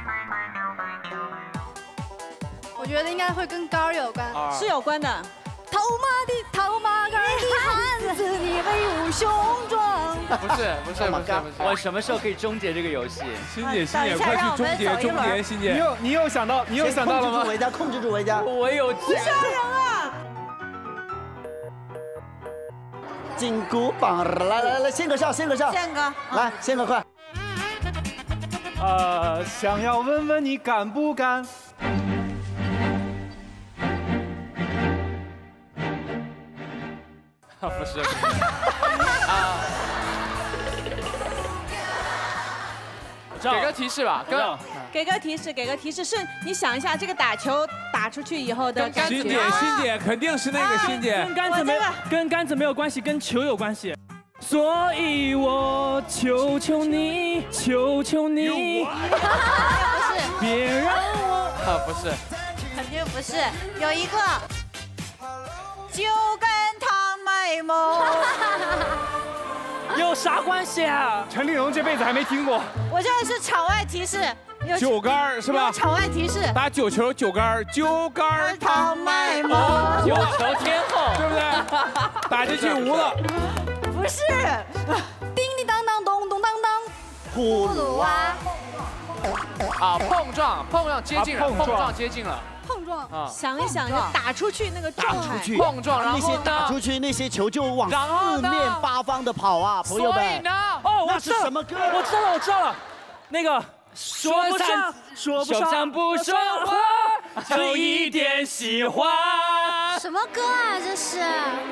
我觉得应该会跟杆儿有关， 是有关的。 套马杆的汉子，你威武雄壮。 不是， 我什么时候可以终结这个游戏？ 欣姐，快去终结，欣姐。 你有想到了吗？ 控制住维嘉， 我有不吓人啊！ 金箍棒，来，宪哥上， 宪哥， 来，宪哥快。 想要问问你敢不敢？ 不是给个提示吧， 给个提示，是你想一下，这个打球打出去以后的感觉。 欣姐肯定是那个欣姐， 跟杆子没有关系，跟球有关系。所以我求求你，别让我。 不是， 肯定不是，有一个就跟他卖萌。 有啥关系啊？ 陈立农这辈子还没听过。 我这是场外提示， 酒杆是吧？ 场外提示， 打9球9杆，9杆他卖萌 ，9球天后， 对不对？打进去无了。 不是， 叮叮当当，咚咚当当， 葫芦娃。 碰撞接近了， 碰撞。 想一想，就打出去那个状态， 碰撞，然后那些打出去那些球就往四面八方的跑啊，朋友们。 我知道什么歌？我知道了，那个说不上不说话，就一点喜欢。 什么歌啊？这是。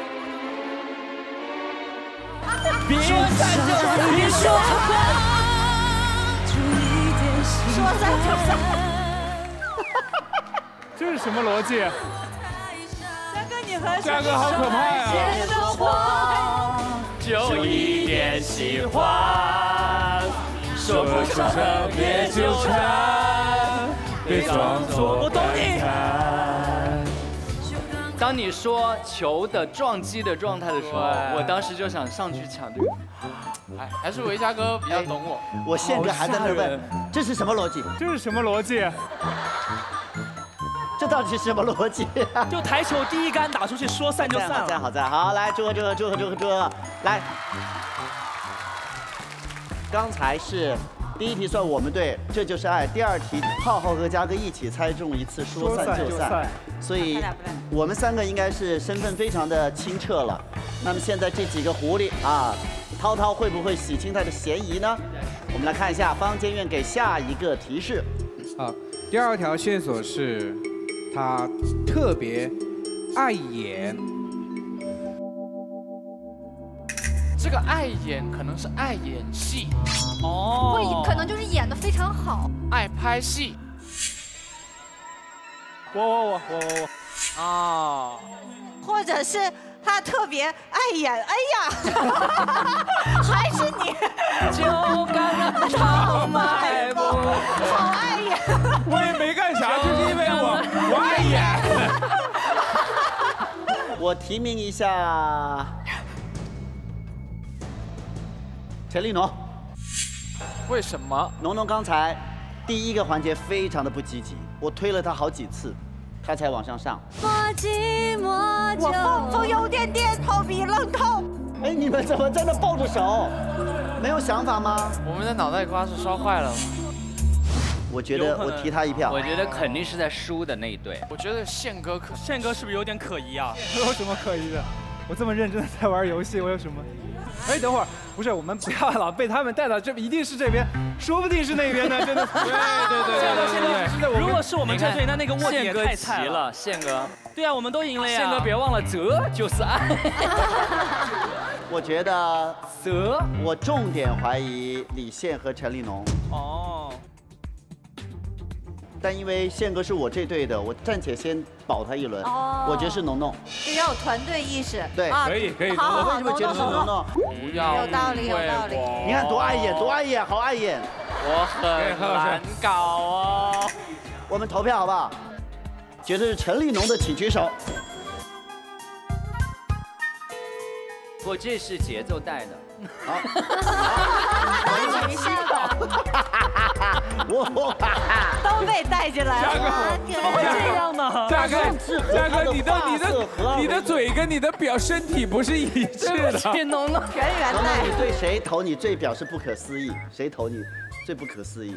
别说 3就3， 这是什么逻辑？ 嘉哥好可怕呀！ 就一点喜欢，说不出口别纠缠，别装作我懂你。 当你说球的撞击的状态的时候，我当时就想上去抢这个。 还是维嘉哥比较懂我。 我宪哥还在那问，这是什么逻辑？这到底是什么逻辑？ 就台球第一杆打出去，说散就散了。 好在，好，来祝贺，来。刚才是第一题算我们队，这就是爱。第二题，浩浩和嘉哥一起猜中一次，说散就散。所以我们3个应该是身份非常的清澈了。那么现在这几个狐狸啊，涛涛会不会洗清他的嫌疑呢？我们来看一下方监院给下一个提示。 好，第2条线索是，他特别爱演。 这个爱演可能是爱演戏， 可能就是演得非常好， 爱拍戏。 我或者是他特别爱演，哎呀，还是你， 就跟他卖萌， 好爱演。 我也没干啥，就是因为我爱演。 我提名一下陈立农。 为什么？ 农刚才第1个环节非常的不积极，我推了他好几次，他才往上上。 我寂寞就我疯有点头皮冷透。 哎，你们怎么在那抱着手？没有想法吗？ 我们的脑袋瓜是烧坏了吗？ 我觉得我提他一票。 我觉得肯定是在输的那一队。 我觉得宪哥是不是有点可疑啊？ 有什么可疑的？我这么认真的在玩游戏，我有什么？哎，等会儿，不是，我们不要老被他们带到这，一定是这边，说不定是那边呢，真的。 对。如果是我们这队，那个卧底也太菜了。 宪哥。 对啊，我们都赢了呀。 宪哥别忘了，择就是爱。 我觉得择， 我重点怀疑李现和陈立农。 哦。 但因为宪哥是我这队的，我暂且先保他一轮。哦。我觉得是农农。 比较有团队意识。 对， 可以。 好， 为什么觉得是农农？ 不要。 有道理。 你看多碍眼，好碍眼。 我很难搞哦。 我们投票好不好？觉得是陈立农的，请举手。 不，这是节奏带的。 好。 等一下吧。都被带进来了，怎么会这样呢？ 嘉哥，你的嘴跟你的身体不是一致的。 农农全员带。 你对谁投你最表示不可思议？谁投你最不可思议？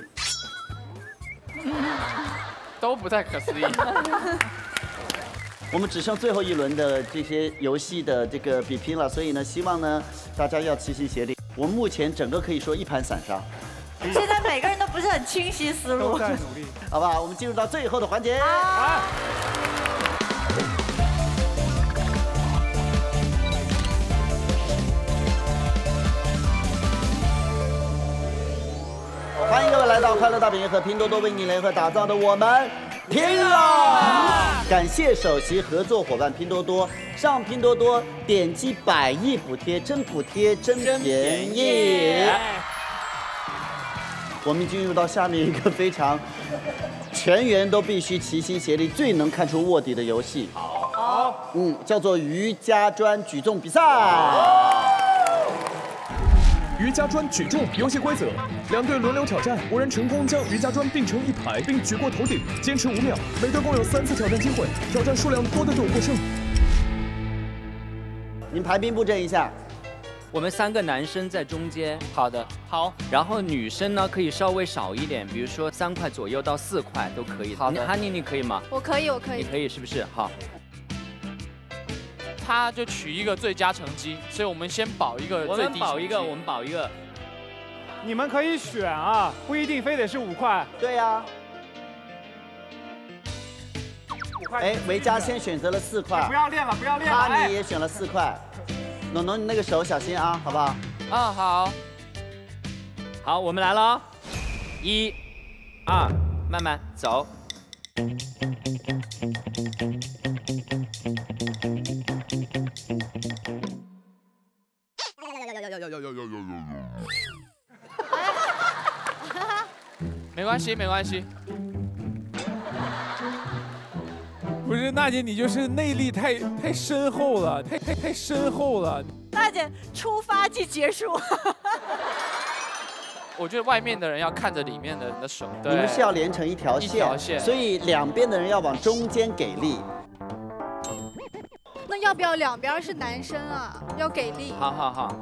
都不太可思议。 我们只剩最后一轮的这些游戏的这个比拼了，所以呢，希望呢大家要齐心协力。我们目前整个可以说一盘散沙。 现在每个人都不是很清晰思路， 都在努力， 好不好？我们进入到最后的环节。欢迎各位来到快乐大本营和拼多多为你联合打造的我们拼了！感谢首席合作伙伴拼多多，上拼多多点击100亿补贴，真补贴真便宜。我们进入到下面一个非常全员都必须齐心协力、最能看出卧底的游戏。好，叫做瑜伽砖举重比赛。 瑜伽砖举重游戏规则：2队轮流挑战，5人成功将瑜伽砖并成一排，并举过头顶，坚持5秒。每队共有3次挑战机会，挑战数量多的队伍获胜。 您排兵布阵一下。 我们3个男生在中间。 好的， 好。然后女生呢可以稍微少一点，比如说3块左右到4块都可以。 好的。 哈尼，你可以吗？ 我可以。 你可以是不是？好。 他就取一个最佳成绩，所以我们先保一个最低成绩。 我们保一个。 你们可以选啊，不一定非得是5块。 对呀。 5块。 哎，维嘉先选择了4块。 不要练了。 哈尼也选了4块。农农，你那个手小心啊，好不好？ 好。 好，我们来了哦，1、2，慢慢走。 没关系。 不是娜姐，你就是内力太深厚了，太深厚了。 娜姐出发即结束。 我觉得外面的人要看着里面的人的手。 你们是要连成一条线，所以2边的人要往中间给力。 那要不要2边是男生啊？要给力。 好。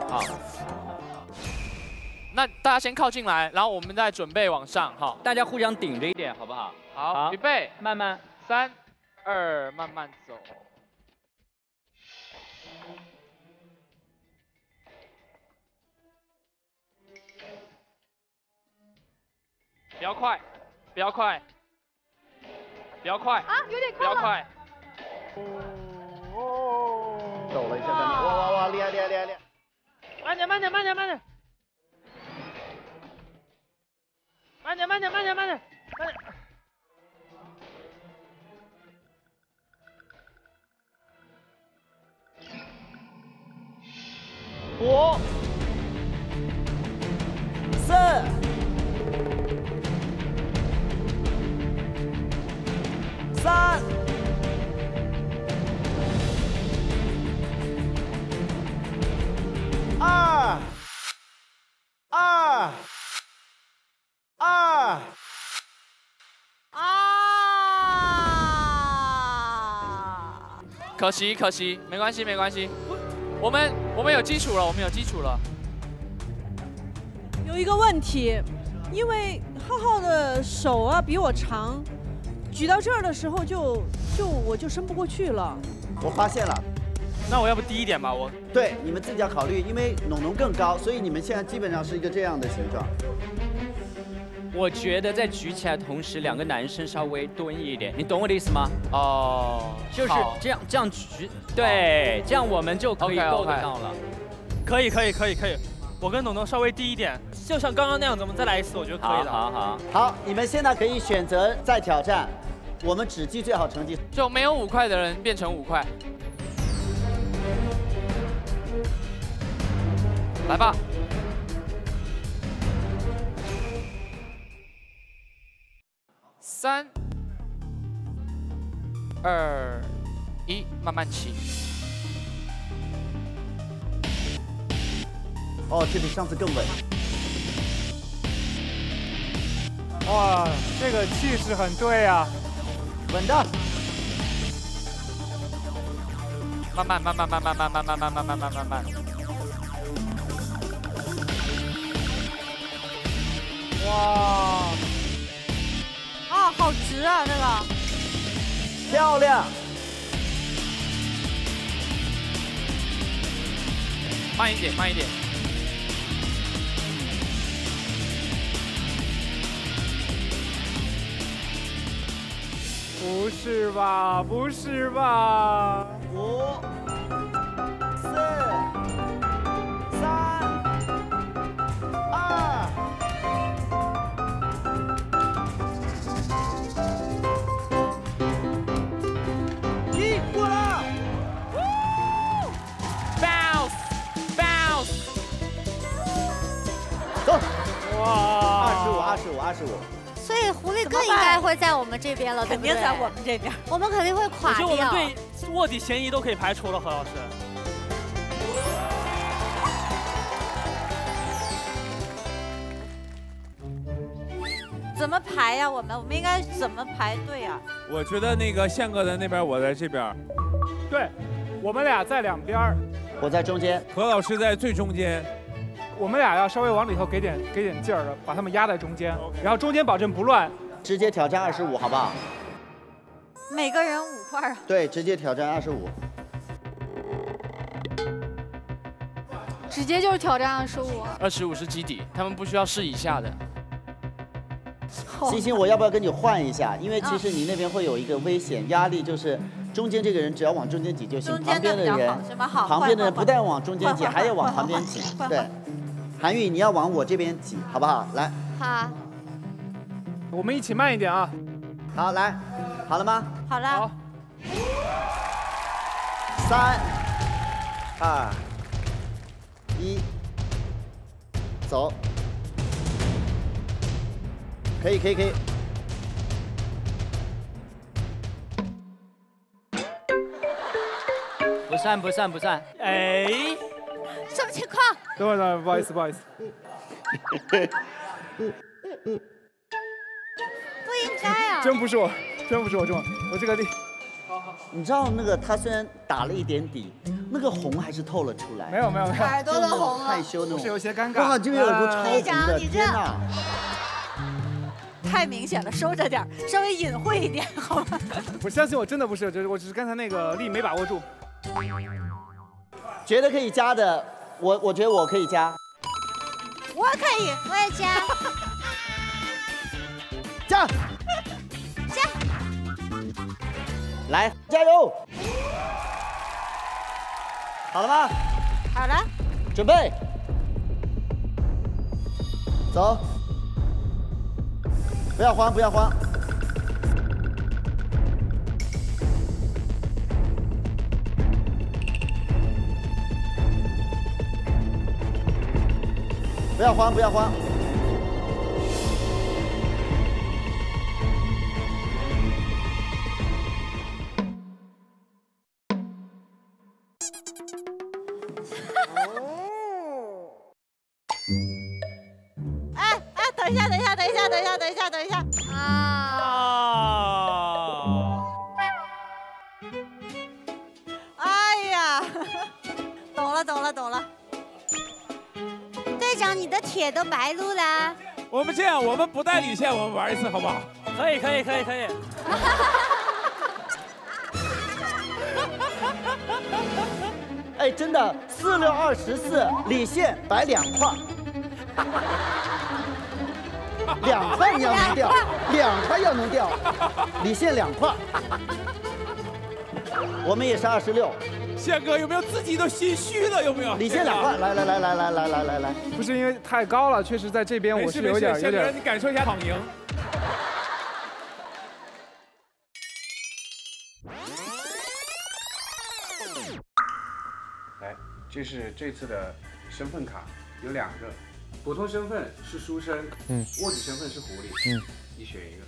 那大家先靠近来，然后我们再准备往上，好。 大家互相顶着一点，好不好？ 好，预备， 慢慢 ，3、2，慢慢走。不要快。 啊，有点快。 不要快。 抖了一下，哇，厉害。 慢点。 5、4、3、2。 可惜，没关系。我们有基础了， 有一个问题，因为浩浩的手啊比我长，举到这儿的时候我就伸不过去了。 我发现了。 那我要不低一点吧，我。 对，你们自己要考虑，因为农农更高，所以你们现在基本上是一个这样的形状。 我觉得在举起来的同时，两个男生稍微蹲一点，你懂我的意思吗？哦，就是这样举，对，这样我们就可以够得到了。 可以，我跟农农稍微低一点，就像刚刚那样子，我们再来一次，我觉得可以的。 好，你们现在可以选择再挑战，我们只记最好成绩。 就没有5块的人变成5块。 来吧，3、2、1，慢慢起。 哦，这比上次更稳。 哇，这个气势很对啊， 稳的。 慢慢。 哇！啊，好直啊，这个。 漂亮。 慢一点。 不是吧？不是吧 ？5、4、3、2、1，过了 ！Bounce！ 走！ 哇 ，25。 所以狐狸更应该会在我们这边了，对不对？肯定在我们这边，我们肯定会垮掉。 我觉得我们对卧底嫌疑都可以排除了，何老师。 怎么排呀？我们应该怎么排队呀？ 我觉得那个宪哥在那边，我在这边。 对，我们俩在两边。 我在中间， 何老师在最中间。 我们俩要稍微往里头给点劲儿的，把他们压在中间，然后中间保证不乱。 直接挑战25，好不好？ 每个人5块啊。 对，直接挑战25。 直接就是挑战25。 25是基底，他们不需要试以下的。 星星，我要不要跟你换一下？因为其实你那边会有一个危险压力，就是中间这个人只要往中间挤就行，旁边的人不但往中间挤，还要往旁边挤。对。 韩宇，你要往我这边挤，好不好？来， 好， 我们一起慢一点啊。 好，来，好了吗？ 好了。好。 3、2、1，走。可以。 不散。 哎，什么情况？ 等会儿，不好意思。 不应该啊！ 真不是我，我这个力。 你知道那个他虽然打了一点底，那个红还是透了出来。 没有。 耳朵都红了。 害羞那种。 是有些尴尬。 哇，这边耳朵超红的，天哪！ 太明显了，收着点，稍微隐晦一点，好吗？ 我相信我真的不是，我只是刚才那个力没把握住。 觉得可以加的。 我觉得我可以加， 我可以，我也加， 加，来加油！好了吗？ 好了， 准备，走，不要慌。不要慌。 等一下啊！哎呀，懂了。队长，你的铁都白撸了。 我们这样，我们不带李现，我们玩一次好不好？ 可以。 哎，真的4、6、2、14，李现摆2块，2块你要能掉，2块要能掉，李现2块，我们也是26。 宪哥有没有自己都心虚了？有没有？ 李现2块，来， 不是因为太高了，确实在这边我是有点。 宪哥，你感受一下躺赢。 来，这是这次的身份卡，有2个，普通身份是书生，卧底身份是狐狸，你选一个。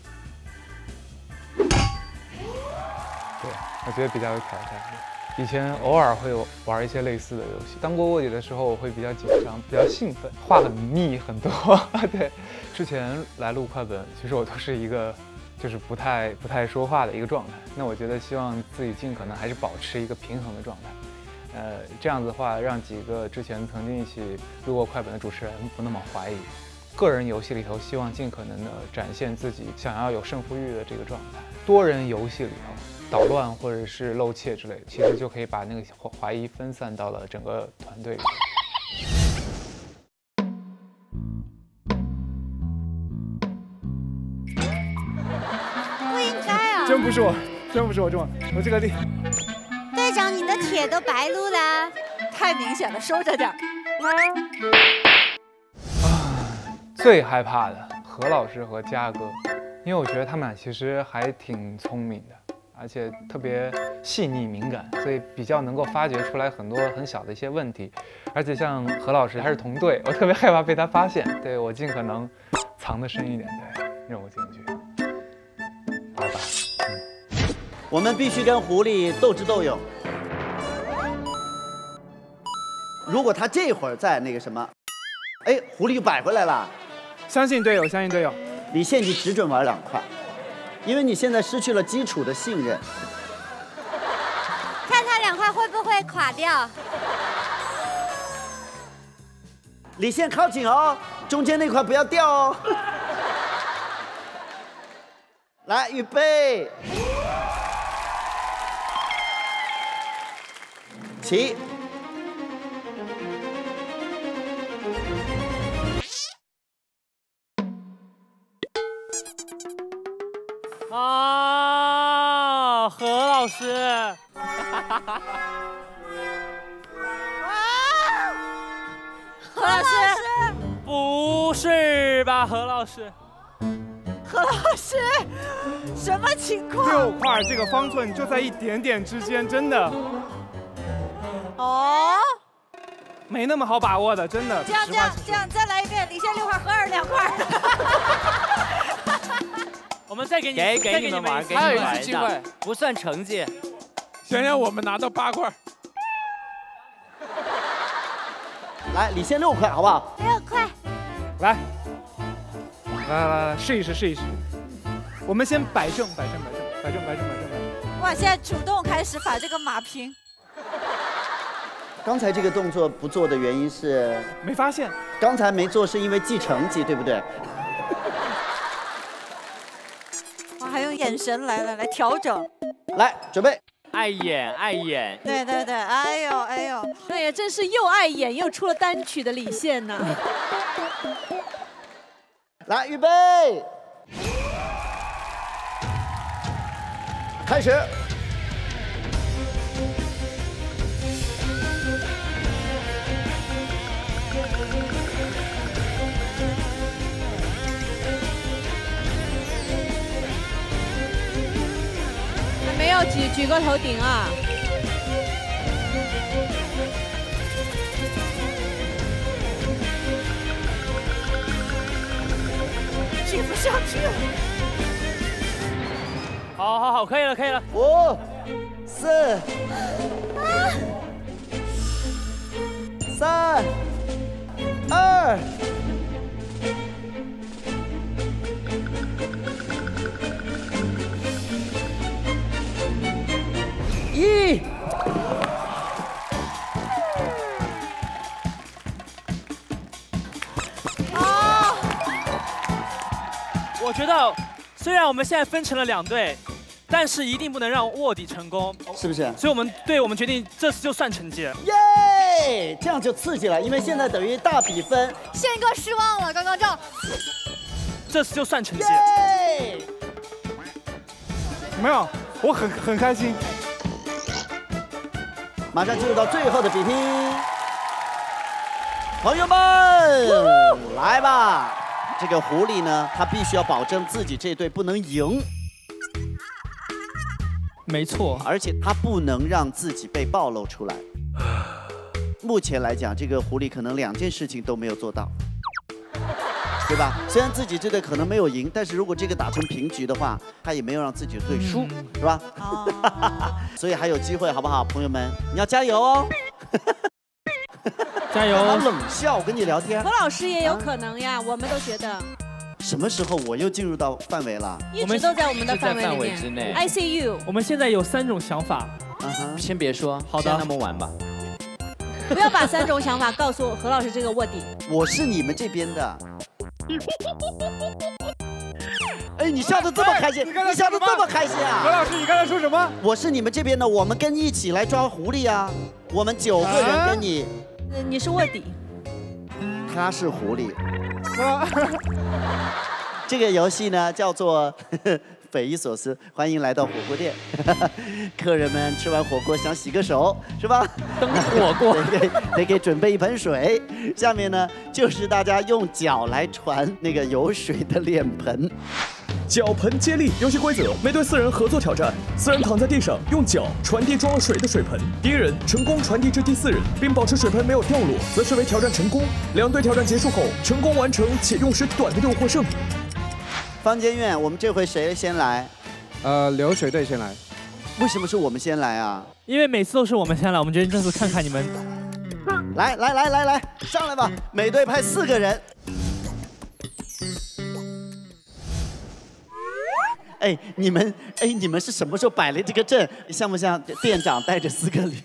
对，我觉得比较有挑战。以前偶尔会玩一些类似的游戏，当过卧底的时候，我会比较紧张，比较兴奋，话很密很多。对，之前来录快本，其实我都是一个就是不太说话的一个状态。那我觉得希望自己尽可能还是保持一个平衡的状态。这样子的话，让几个之前曾经一起录过快本的主持人不那么怀疑。个人游戏里头，希望尽可能的展现自己想要有胜负欲的这个状态。多人游戏里头，捣乱或者是露怯之类的，其实就可以把那个怀疑分散到了整个团队里。 不应该啊！ 真不是我我这个力。 队长，你的铁都白撸了，太明显了，收着点。 最害怕的何老师和嘉哥，因为我觉得他们俩其实还挺聪明的，而且特别细腻敏感，所以比较能够发掘出来很多很小的一些问题。而且像何老师还是同队，我特别害怕被他发现，对我尽可能藏得深一点，对，让我进去。 我们必须跟狐狸斗智斗勇。如果他这会儿再那个什么，哎，狐狸就摆回来了。 相信队友，相信队友。 李现，你只准玩2块，因为你现在失去了基础的信任。 看他2块会不会垮掉？ 李现靠近哦，中间那块不要掉哦。来，预备，起。 啊，何老师！ 何老师， 不是吧，何老师？ 何老师，什么情况 ？6块这个方寸就在一点点之间，真的。 哦。 没那么好把握的，真的。 这样，再来一遍，李现6块，何二2块。 我们再给你们玩，还有一次机会，不算成绩。 想想我们拿到8块。 来，李现6块，好不好 ？6块。 来，试一试。我们先摆正。 哇，现在主动开始把这个码平。 刚才这个动作不做的原因是没发现。 刚才没做是因为记成绩，对不对？ 哇，还用眼神来调整。 来，准备。 爱演。 对，哎呦， 哎呀，真是又爱演又出了单曲的李现呐。 来，预备，开始。 没有举过头顶啊！ 举不上去。 好，可以了。 5、4、3、2。 得，虽然我们现在分成了2队，但是一定不能让卧底成功， 是不是？ 所以我们决定这次就算成绩。 耶，这样就刺激了，因为现在等于大比分。 宪哥失望了，刚刚这样。 这次就算成绩。 耶！ 没有，我很开心。 马上进入到最后的比拼，朋友们，来吧！这个狐狸呢，他必须要保证自己这队不能赢。 没错， 而且他不能让自己被暴露出来。目前来讲，这个狐狸可能2件事情都没有做到，对吧？虽然自己这队可能没有赢，但是如果这个打成平局的话，他也没有让自己的队输，是吧？所以还有机会，好不好，朋友们？你要加油哦！ 加油！ 好冷笑，我跟你聊天。 何老师也有可能呀，我们都觉得。 什么时候我又进入到范围了？ 一直都在我们的范围里面。 之内。 I see you。 我们现在有3种想法。 先别说，好的，那么晚吧。 不要把3种想法告诉何老师这个卧底。 我是你们这边的。哎，你笑得这么开心，你笑得这么开心啊！ 何老师，你刚才说什么？ 我是你们这边的，我们跟一起来抓狐狸啊！我们9个人跟你。 你是卧底。 他是狐狸。这个游戏呢叫做匪夷所思，欢迎来到火锅店。客人们吃完火锅想洗个手，是吧？ 灯火锅得给准备一盆水。下面呢就是大家用脚来传那个有水的脸盆。 脚盆接力游戏规则：每队4人合作挑战，4人躺在地上，用脚传递装了水的水盆。第1人成功传递至第4人，并保持水盆没有掉落，则视为挑战成功。2队挑战结束后，成功完成且用时短的队伍获胜。 方监院，我们这回谁先来？ 流水队先来。 为什么是我们先来啊？ 因为每次都是我们先来，我们决定这次看看你们。 来，上来吧！每队派4个人。哎，你们是什么时候摆了这个阵？像不像店长带着4个礼？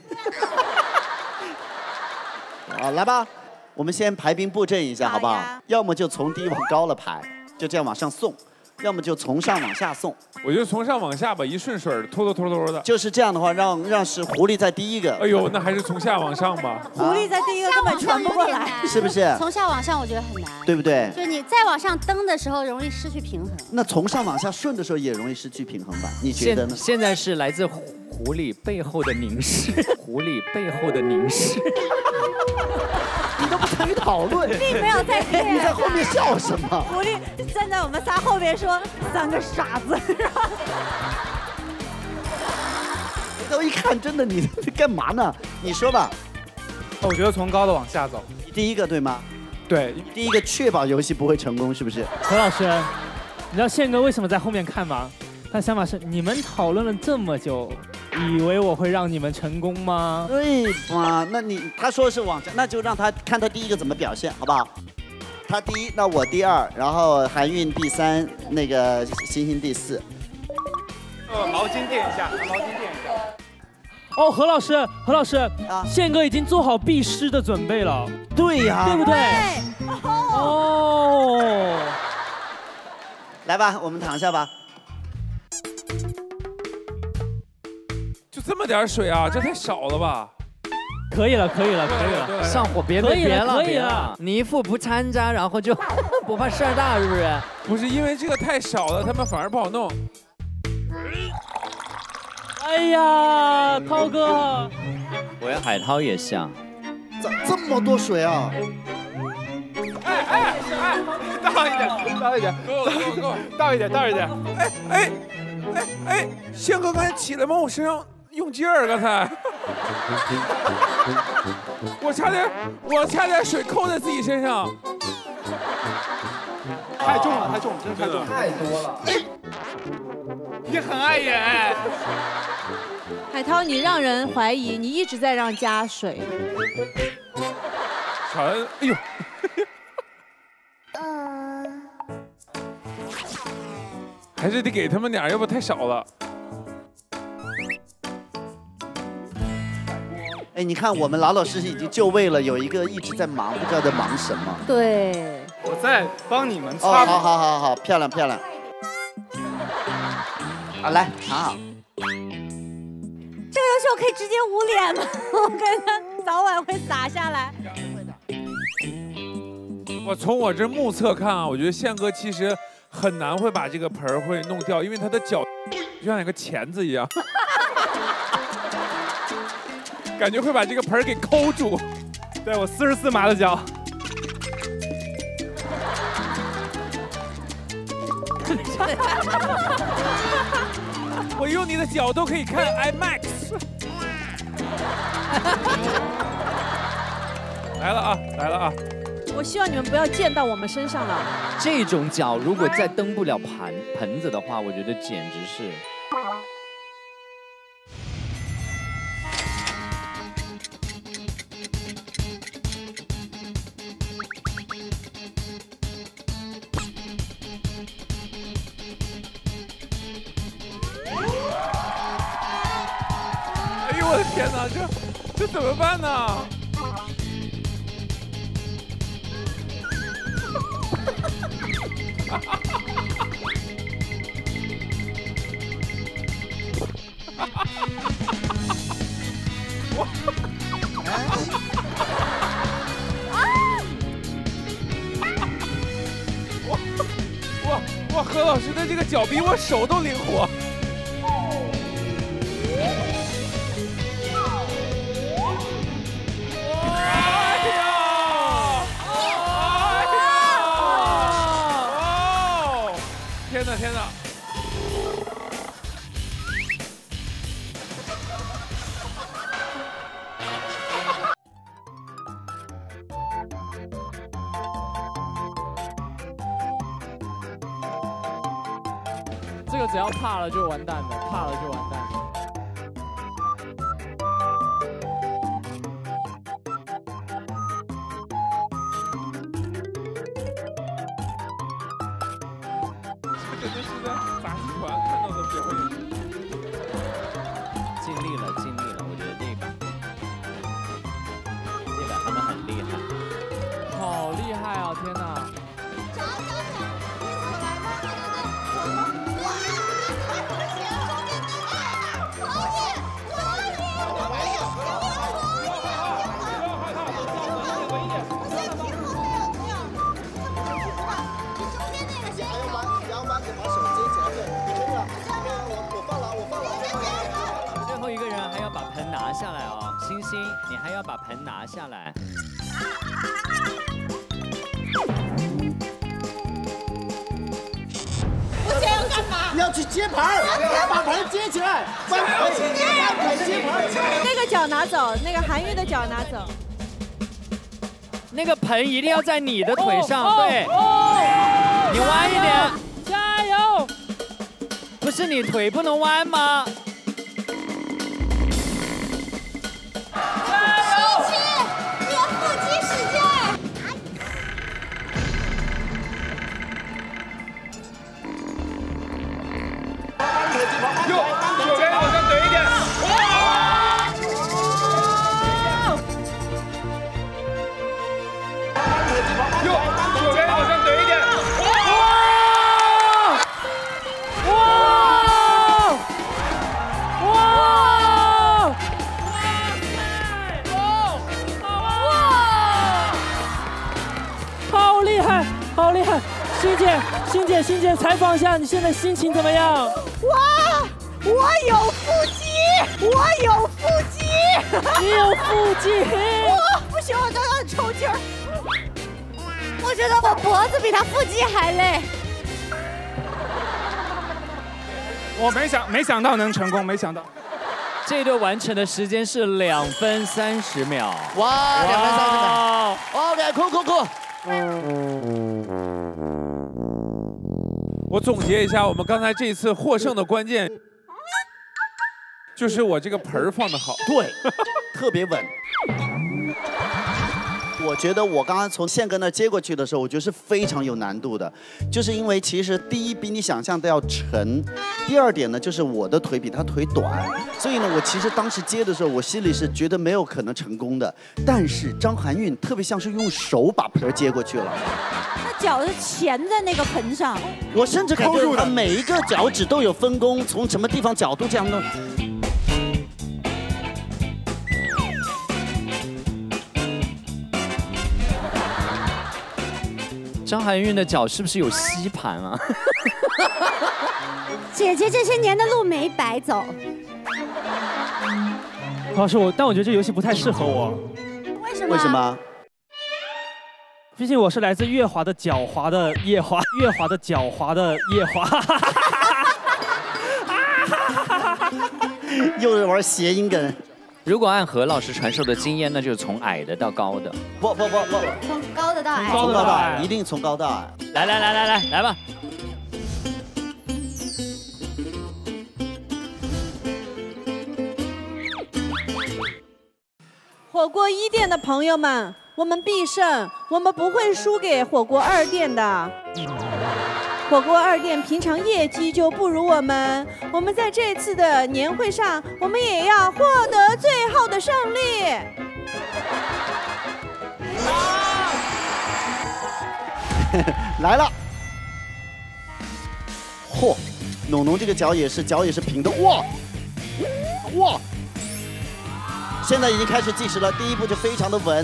好，来吧，我们先排兵布阵一下，好不好？要么就从低往高了排，就这样往上送；要么就从上往下送。 我就从上往下吧，一顺水儿，拖的。 就是这样的话，让是狐狸在第1个。 哎呦，那还是从下往上吧。 狐狸在第1个根本传不过来， 是不是？ 从下往上我觉得很难， 对不对？ 就是你再往上蹬的时候容易失去平衡。 那从上往下顺的时候也容易失去平衡吧？你觉得呢？ 现在是来自狐狸背后的凝视，狐狸背后的凝视。 你都不参与讨论， 并没有在听。 你在后面笑什么？ 狐狸站在我们仨后面说3个傻子。 回头一看，真的你在干嘛呢？你说吧。 我觉得从高的往下走。 你第1个对吗？ 对， 第1个确保游戏不会成功，是不是？ 何老师，你知道宪哥为什么在后面看吗？他想法是你们讨论了这么久，以为我会让你们成功吗？ 对吧？那他说是往下，那就让他看他第1个怎么表现，好不好？他第1，那我第2，然后韩韵第3，那个星星第4。 毛巾垫一下，拿毛巾垫一下。 哦，何老师，宪哥已经做好必失的准备了。 对呀， 对不对？哦。 来吧，我们躺下吧。 就这么点水啊，这太少了吧？ 可以了， 上火别了，你一副不参加，然后就不怕事儿大，是不是？ 不是因为这个太少了，他们反而不好弄。 哎呀，涛哥， 我要海涛也像。 咋这么多水啊？ 哎，倒一点，倒一点。 哎，宪哥刚才起来往我身上用劲儿，刚才。我差点水扣在自己身上。 太重了，真的太重了，太多了。你很碍眼哎。 海涛，你让人怀疑你一直在让加水。 哎呦。还是得给他们点，要不太少了。 哎，你看我们老实实已经就位了，有一个一直在忙，不知道在忙什么。 对， 我在帮你们擦。 好，漂亮。 好，来躺好。 这个游戏我可以直接捂脸吗？我看它早晚会洒下来。 我从我这目测看啊，我觉得宪哥其实很难会把这个盆儿会弄掉，因为他的脚就像一个钳子一样，感觉会把这个盆儿给抠住。 对我44码的脚。 我用你的脚都可以看 IMAX。来了啊，来了啊！ 我希望你们不要溅到我们身上了。 这种脚如果再蹬不了盆子的话，我觉得简直是。 哎呦我的天哪，这怎么办呢？哇，何老师的这个脚比我手都灵活。天哪！ 这个只要怕了就完蛋了，怕了就完蛋了。 真的是在杂技团看到的表演。 尽力了，我觉得这个他们很厉害， 好厉害啊！天哪！ 最后一个人还要把盆拿下来哦，星星，你还要把盆拿下来。 我这要干嘛？要去接盆儿，把盆接起来，把盆接盆。 那个脚拿走，那个韩愈的脚拿走。 那个盆一定要在你的腿上，对，你弯一点， 加油！ 不是你腿不能弯吗？ 右边往上怼一点。右边往上怼一点。 好厉害，好厉害！欣姐，采访一下，你现在心情怎么样？ 我有腹肌，我有腹肌， 你有腹肌， 不行，我刚刚抽筋儿。我觉得我脖子比他腹肌还累。 我没想到能成功，没想到。 这对完成的时间是2分30秒。 哇，2分30秒。OK， 酷。 我总结一下，我们刚才这一次获胜的关键，就是我这个盆儿放得好。 对，特别稳。我觉得我刚刚从宪哥那接过去的时候，我觉得是非常有难度的，就是因为其实第一比你想象的要沉， 第二点呢，就是我的腿比他腿短，所以呢，我其实当时接的时候，我心里是觉得没有可能成功的。但是张含韵特别像是用手把盆接过去了， 他脚是钳在那个盆上， 我甚至感觉他每一个脚趾都有分工，从什么地方角度这样弄。 张含韵的脚是不是有吸盘啊？ 姐姐这些年的路没白走。 老师，但我觉得这游戏不太适合我。 为什么？ 为什么？ 毕竟我是来自月华的狡猾的夜华，月华的狡猾的夜华。 又是玩谐音梗。 如果按何老师传授的经验，那就是从矮的到高的。 不， 从高的到矮。 从高到矮，一定从高到矮。 来吧。 火锅1店的朋友们，我们必胜，我们不会输给火锅2店的。火锅2店平常业绩就不如我们在这次的年会上，我们也要获得最后的胜利。 来了，嚯，农农这个脚也是平的，哇！现在已经开始计时了，第一步就非常的稳。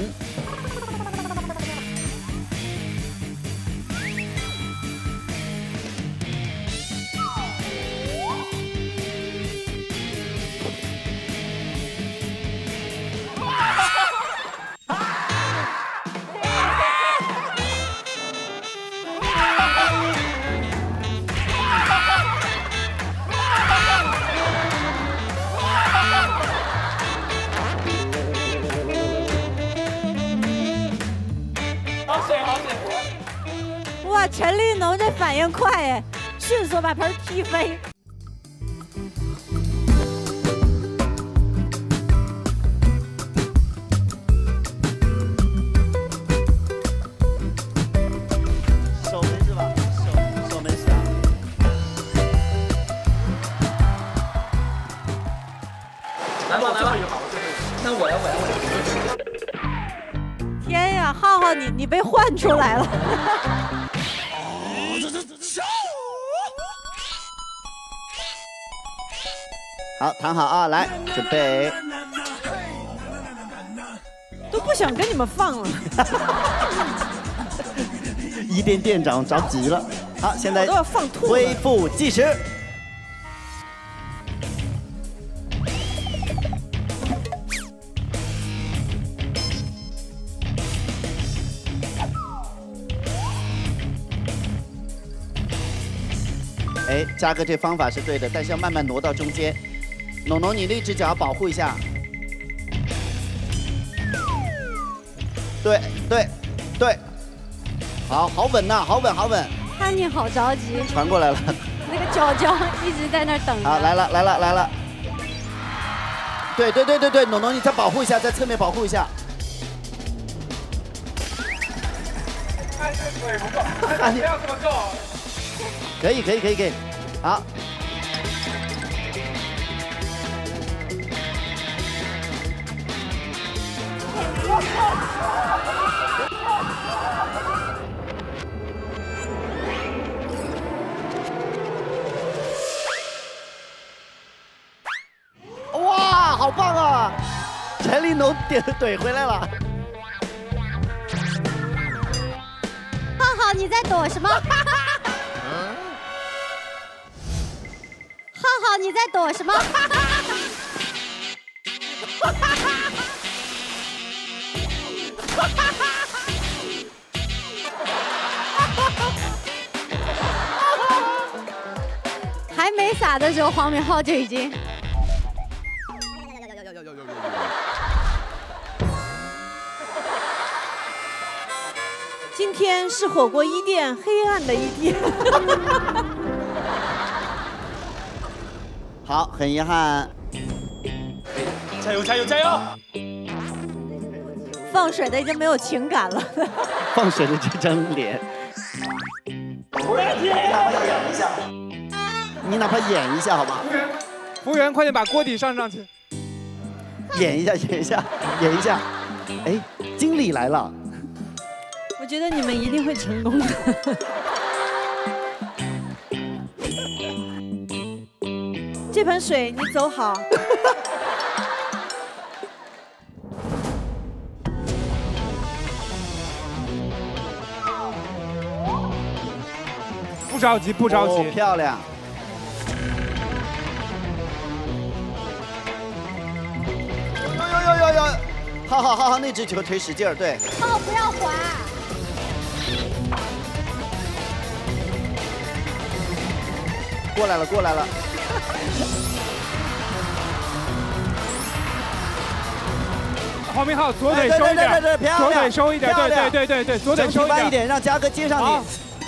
哇，陈立农这反应快哎，迅速把盆踢飞。 手没事吧？手没事啊。 来吧，那我来。 天呀，浩浩你被换出来了。 好，躺好啊，来，准备。 都不想跟你们放了。 1店店长着急了。好，现在都要放吐了。 恢复计时。哎，嘉哥这方法是对的，但是要慢慢挪到中间。农农，你那只脚要保护一下。对，好稳呐，好稳。 汉宁好着急， 传过来了。 那个脚一直在那儿等着。 好，来了。对，农农你再保护一下，在侧面保护一下。 哎，这腿不够，不要这么够。 可以，好。哇，好棒啊！陈立农怼回来了。 浩浩，你在躲什么？浩浩，你在躲什么？还没撒的时候，黄明昊就已经。 今天是火锅1店黑暗的一天。 好，很遗憾。 加油！ 放水的已经没有情感了。 放水的这张脸。 你哪怕演一下好吗？ 服务员，快点把锅底上去。 演一下，演一下，演一下。哎，经理来了。 我觉得你们一定会成功的。这盆水，你走好。 不着急，不着急。 漂亮。有，好，那只腿使劲儿，对。 哦，不要滑。 过来了。 黄明昊，左腿收一点，左腿收一点，对，左腿收一点，让嘉哥接上你。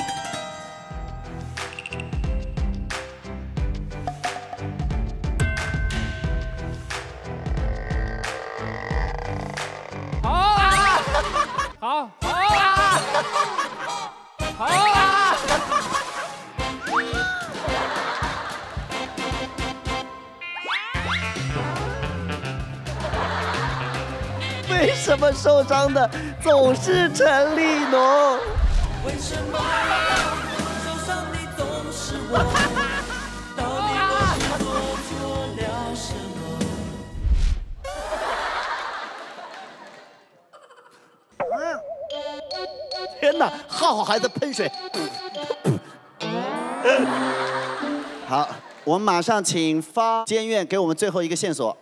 为什么受伤的总是陈立农？为什么受伤的总是我？到底我是做错了什么？天哪，浩还在喷水。好，我们马上请方监院给我们最后一个线索。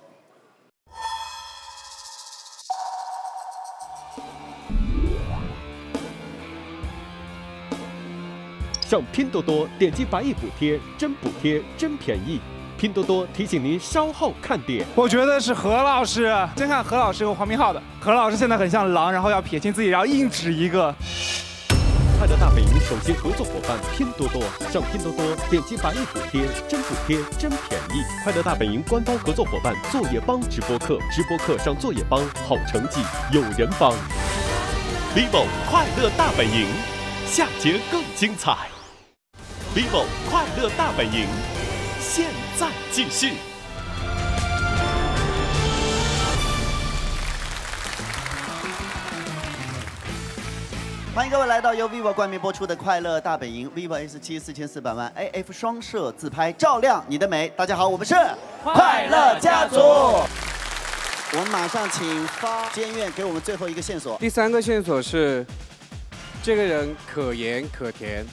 上拼多多点击百亿补贴，真补贴真便宜。拼多多提醒您稍后看点。 我觉得是何老师，先看何老师和黄明昊的。何老师现在很像狼，然后要撇清自己，然后硬指一个。 快乐大本营首席合作伙伴拼多多，上拼多多点击百亿补贴，真补贴真便宜。快乐大本营官方合作伙伴作业帮直播课，直播课上作业帮，好成绩有人帮。vivo 快乐大本营，下节更精彩。vivo 快乐大本营，现在继续。 欢迎各位来到由 vivo 冠名播出的《快乐大本营》，vivo S7 4400万 AF 双摄自拍，照亮你的美。大家好，我们是快乐家族。我们马上请方监院给我们最后一个线索。 第3个线索是，这个人可盐可甜。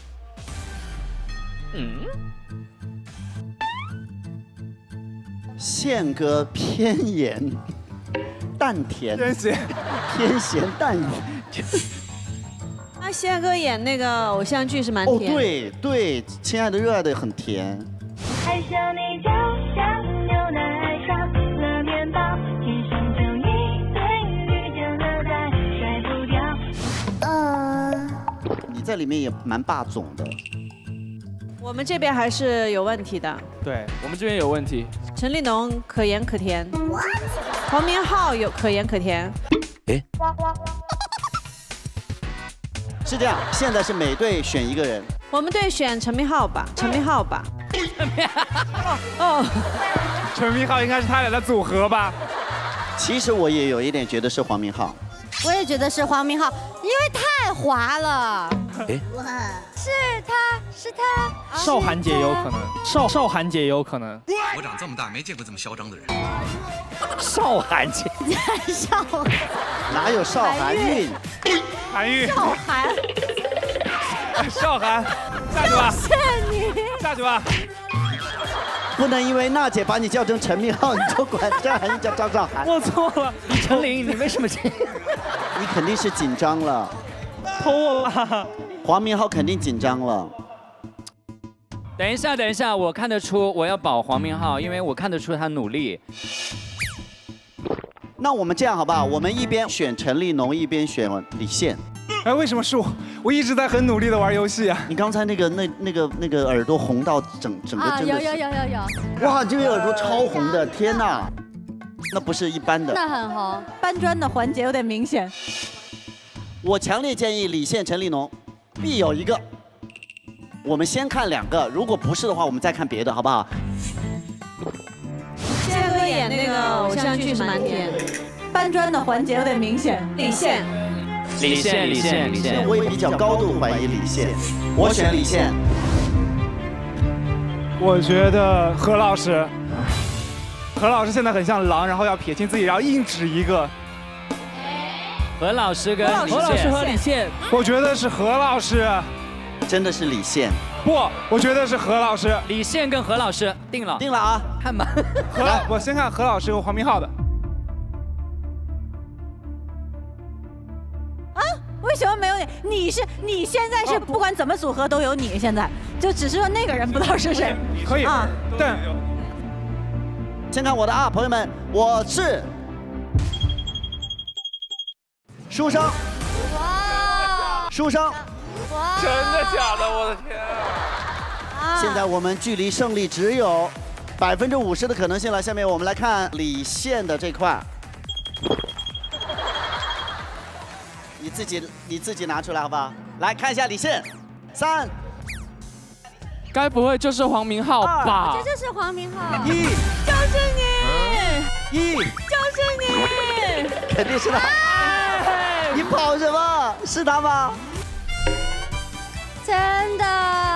宪哥偏盐淡甜，偏咸淡甜。 那宪哥演那个偶像剧是蛮甜。 哦，对，亲爱的热爱的很甜。 爱上你就像牛奶爱上了面包，天生就一对，遇见了再甩不掉。 你在里面也蛮霸总的。 我们这边还是有问题的。 对，我们这边有问题。 陈立农可盐可甜，黄明昊有可盐可甜。 哎，是这样，现在是每队选一个人。 我们队选陈明昊吧，陈明昊吧。 哦，陈明昊应该是他俩的组合吧？ 其实我也有一点觉得是黄明昊。 我也觉得是黄明昊，因为太滑了。 哎， 是他。 邵涵姐有可能，邵涵姐有可能。 我长这么大没见过这么嚣张的人。 邵涵姐， 哪有邵涵韵？ 韩韵。 邵涵。 邵涵，下去吧。 谢谢你。 下去吧。 不能因为娜姐把你叫成陈明昊，你就管张涵韵叫张韶涵。 我错了，李成林，你为什么这样？ 你肯定是紧张了。 偷了。 黄明昊肯定紧张了。 等一下，我看得出我要保黄明昊，因为我看得出他努力。 那我们这样好不好？我们一边选陈立农，一边选李现。 哎，为什么是我？我一直在很努力的玩游戏啊。 你刚才那个耳朵红到整个真的是。 有。 哇，这个耳朵超红的，天哪！那不是一般的。 那很红， 搬砖的环节有点明显。 我强烈建议李现、陈立农必有一个。 我们先看2个，如果不是的话，我们再看别的，好不好？ 宪哥演那个偶像剧是蛮甜，搬砖的环节有点明显。李现， 我也比较高度怀疑李现，我选李现。 我觉得何老师，何老师现在很像狼，然后要撇清自己，然后硬指一个。 何老师跟何老师和李现， 我觉得是何老师， 真的是李现。 不，我觉得是何老师。 李现跟何老师定了啊， 看吧。 我先看何老师和黄明昊的。 啊？为什么没有你？你现在是不管怎么组合都有你，现在就只是说那个人不知道是谁。 可以啊，对。 先看我的啊，朋友们，我是书生。书生。 真的假的？我的天啊！ 现在我们距离胜利只有50%的可能性了。下面我们来看李现的这块，你自己拿出来好不好？来看一下李现，3， 该不会就是黄明昊吧？ 这就是黄明昊。 1， 就是你。 1， 就是你。 肯定是他。你跑什么？是他吗？ 真的。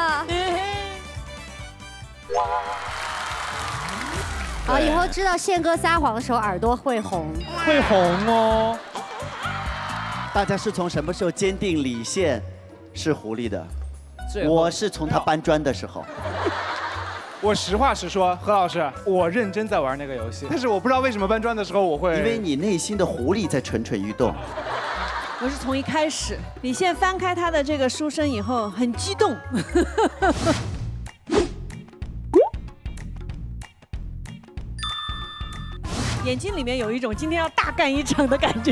好，以后知道宪哥撒谎的时候耳朵会红。 会红哦。 大家是从什么时候坚定李现是狐狸的？我是从他搬砖的时候。 我实话实说，何老师，我认真在玩那个游戏，但是我不知道为什么搬砖的时候我会。 因为你内心的狐狸在蠢蠢欲动。 我是从一开始，李现翻开他的这个书生以后，很激动。眼睛里面有一种今天要大干一场的感觉。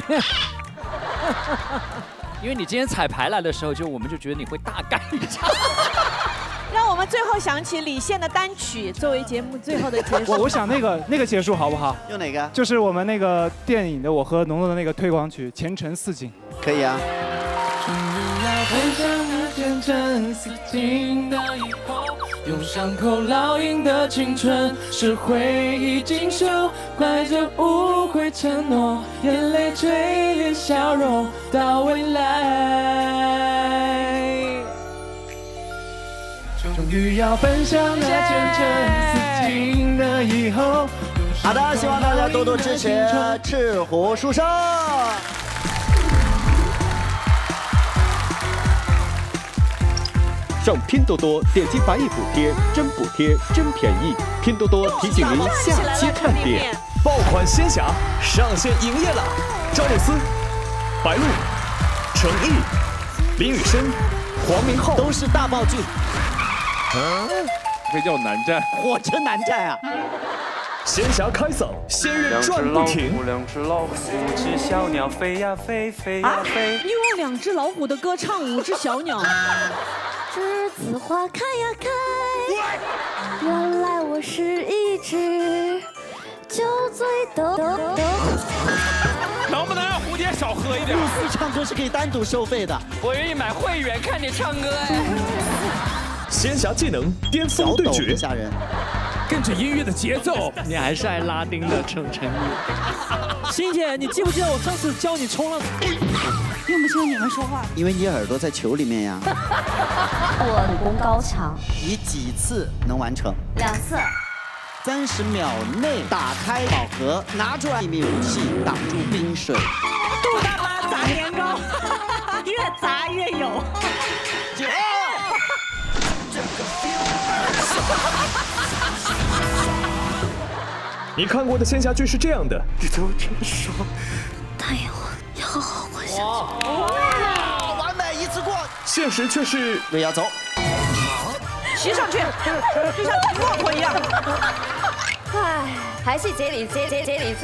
因为你今天彩排来的时候，我们就觉得你会大干一场。 让我们最后想起李现的单曲作为节目最后的结束。 我想那个结束好不好？ 用哪个？ 就是我们那个电影的我和农农的那个推广曲《前程似锦》。 可以啊。 用伤口烙印的青春是回忆锦绣，怀着无悔承诺，眼泪追恋笑容到未来。终于要奔向那前程似锦的以后。 好的，希望大家多多支持赤狐书生。 上拼多多点击百亿补贴，真补贴真便宜。拼多多提醒您下期看点。 爆款仙侠上线营业了，赵露思、白鹿、程毅、林雨申、黄明昊都是大爆剧。 这叫南战， 火车南战啊！ 仙侠开嗓，仙乐转不停。 两只老虎，五只小鸟，飞呀飞，飞呀飞。 你用2只老虎的歌唱5只小鸟。 栀子花开呀开，原来我是一只酒醉的。 能不能让蝴蝶少喝一点？ 露丝唱歌是可以单独收费的。 我愿意买会员看你唱歌哎。 仙侠技能巅峰对决， 吓人。 跟着音乐的节奏， 你还是爱拉丁的程毅。 欣姐，你记不记得我上次教你冲浪？ 用不清你们说话。 因为你耳朵在球里面呀。 我武功高强。 你几次能完成 ？2次。 30秒内打开宝盒，拿出来秘密武器，挡住冰水。 杜大妈砸年糕，越砸越有。 你看过的仙侠剧是这样的。 你对我这么说， 答应我要好好活下去。 哇，完美一次过。 现实却是我要走。 骑上去，就像骆驼一样。 唉，还是这里最。哪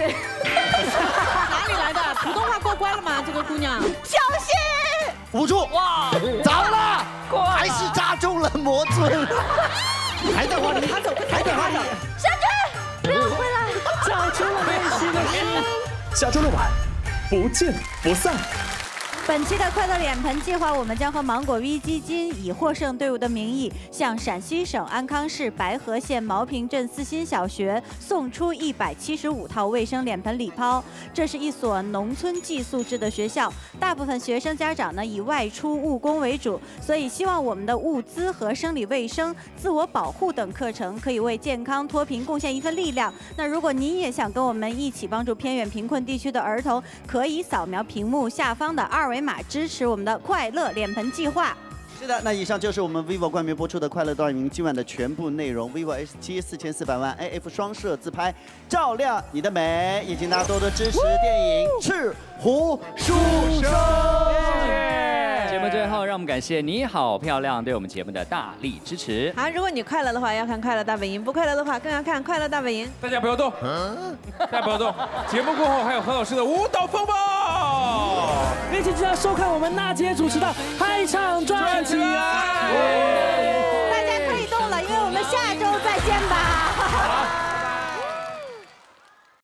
里来的？普通话过关了吗？这个姑娘。 小心！ 捂住！哇，糟了，还是扎中了魔尊。还在花里，还在花里。 小军，不要回来！ 找出了练习的心。 下周6晚，不见不散。 本期的快乐脸盆计划，我们将和芒果 V 基金以获胜队伍的名义，向陕西省安康市白河县毛坪镇四新小学送出175套卫生脸盆礼抛。这是一所农村寄宿制的学校，大部分学生家长呢以外出务工为主，所以希望我们的物资和生理卫生、自我保护等课程可以为健康脱贫贡献一份力量。那如果您也想跟我们一起帮助偏远贫困地区的儿童，可以扫描屏幕下方的2维码支持我们的快乐脸盆计划。 是的，那以上就是我们 vivo 冠名播出的快乐大本营今晚的全部内容。vivo S7 4400万 AF 双摄自拍，照亮你的美，也请大家多多支持电影《赤狐书生》。 节目最后，让我们感谢你好漂亮对我们节目的大力支持。 好，如果你快乐的话，要看快乐大本营；不快乐的话，更要看快乐大本营。 大家不要动，大家不要动。节目过后还有何老师的舞蹈风暴， 一起记得收看我们娜姐主持的嗨唱转起来。 大家可以动了，因为我们下周再见吧。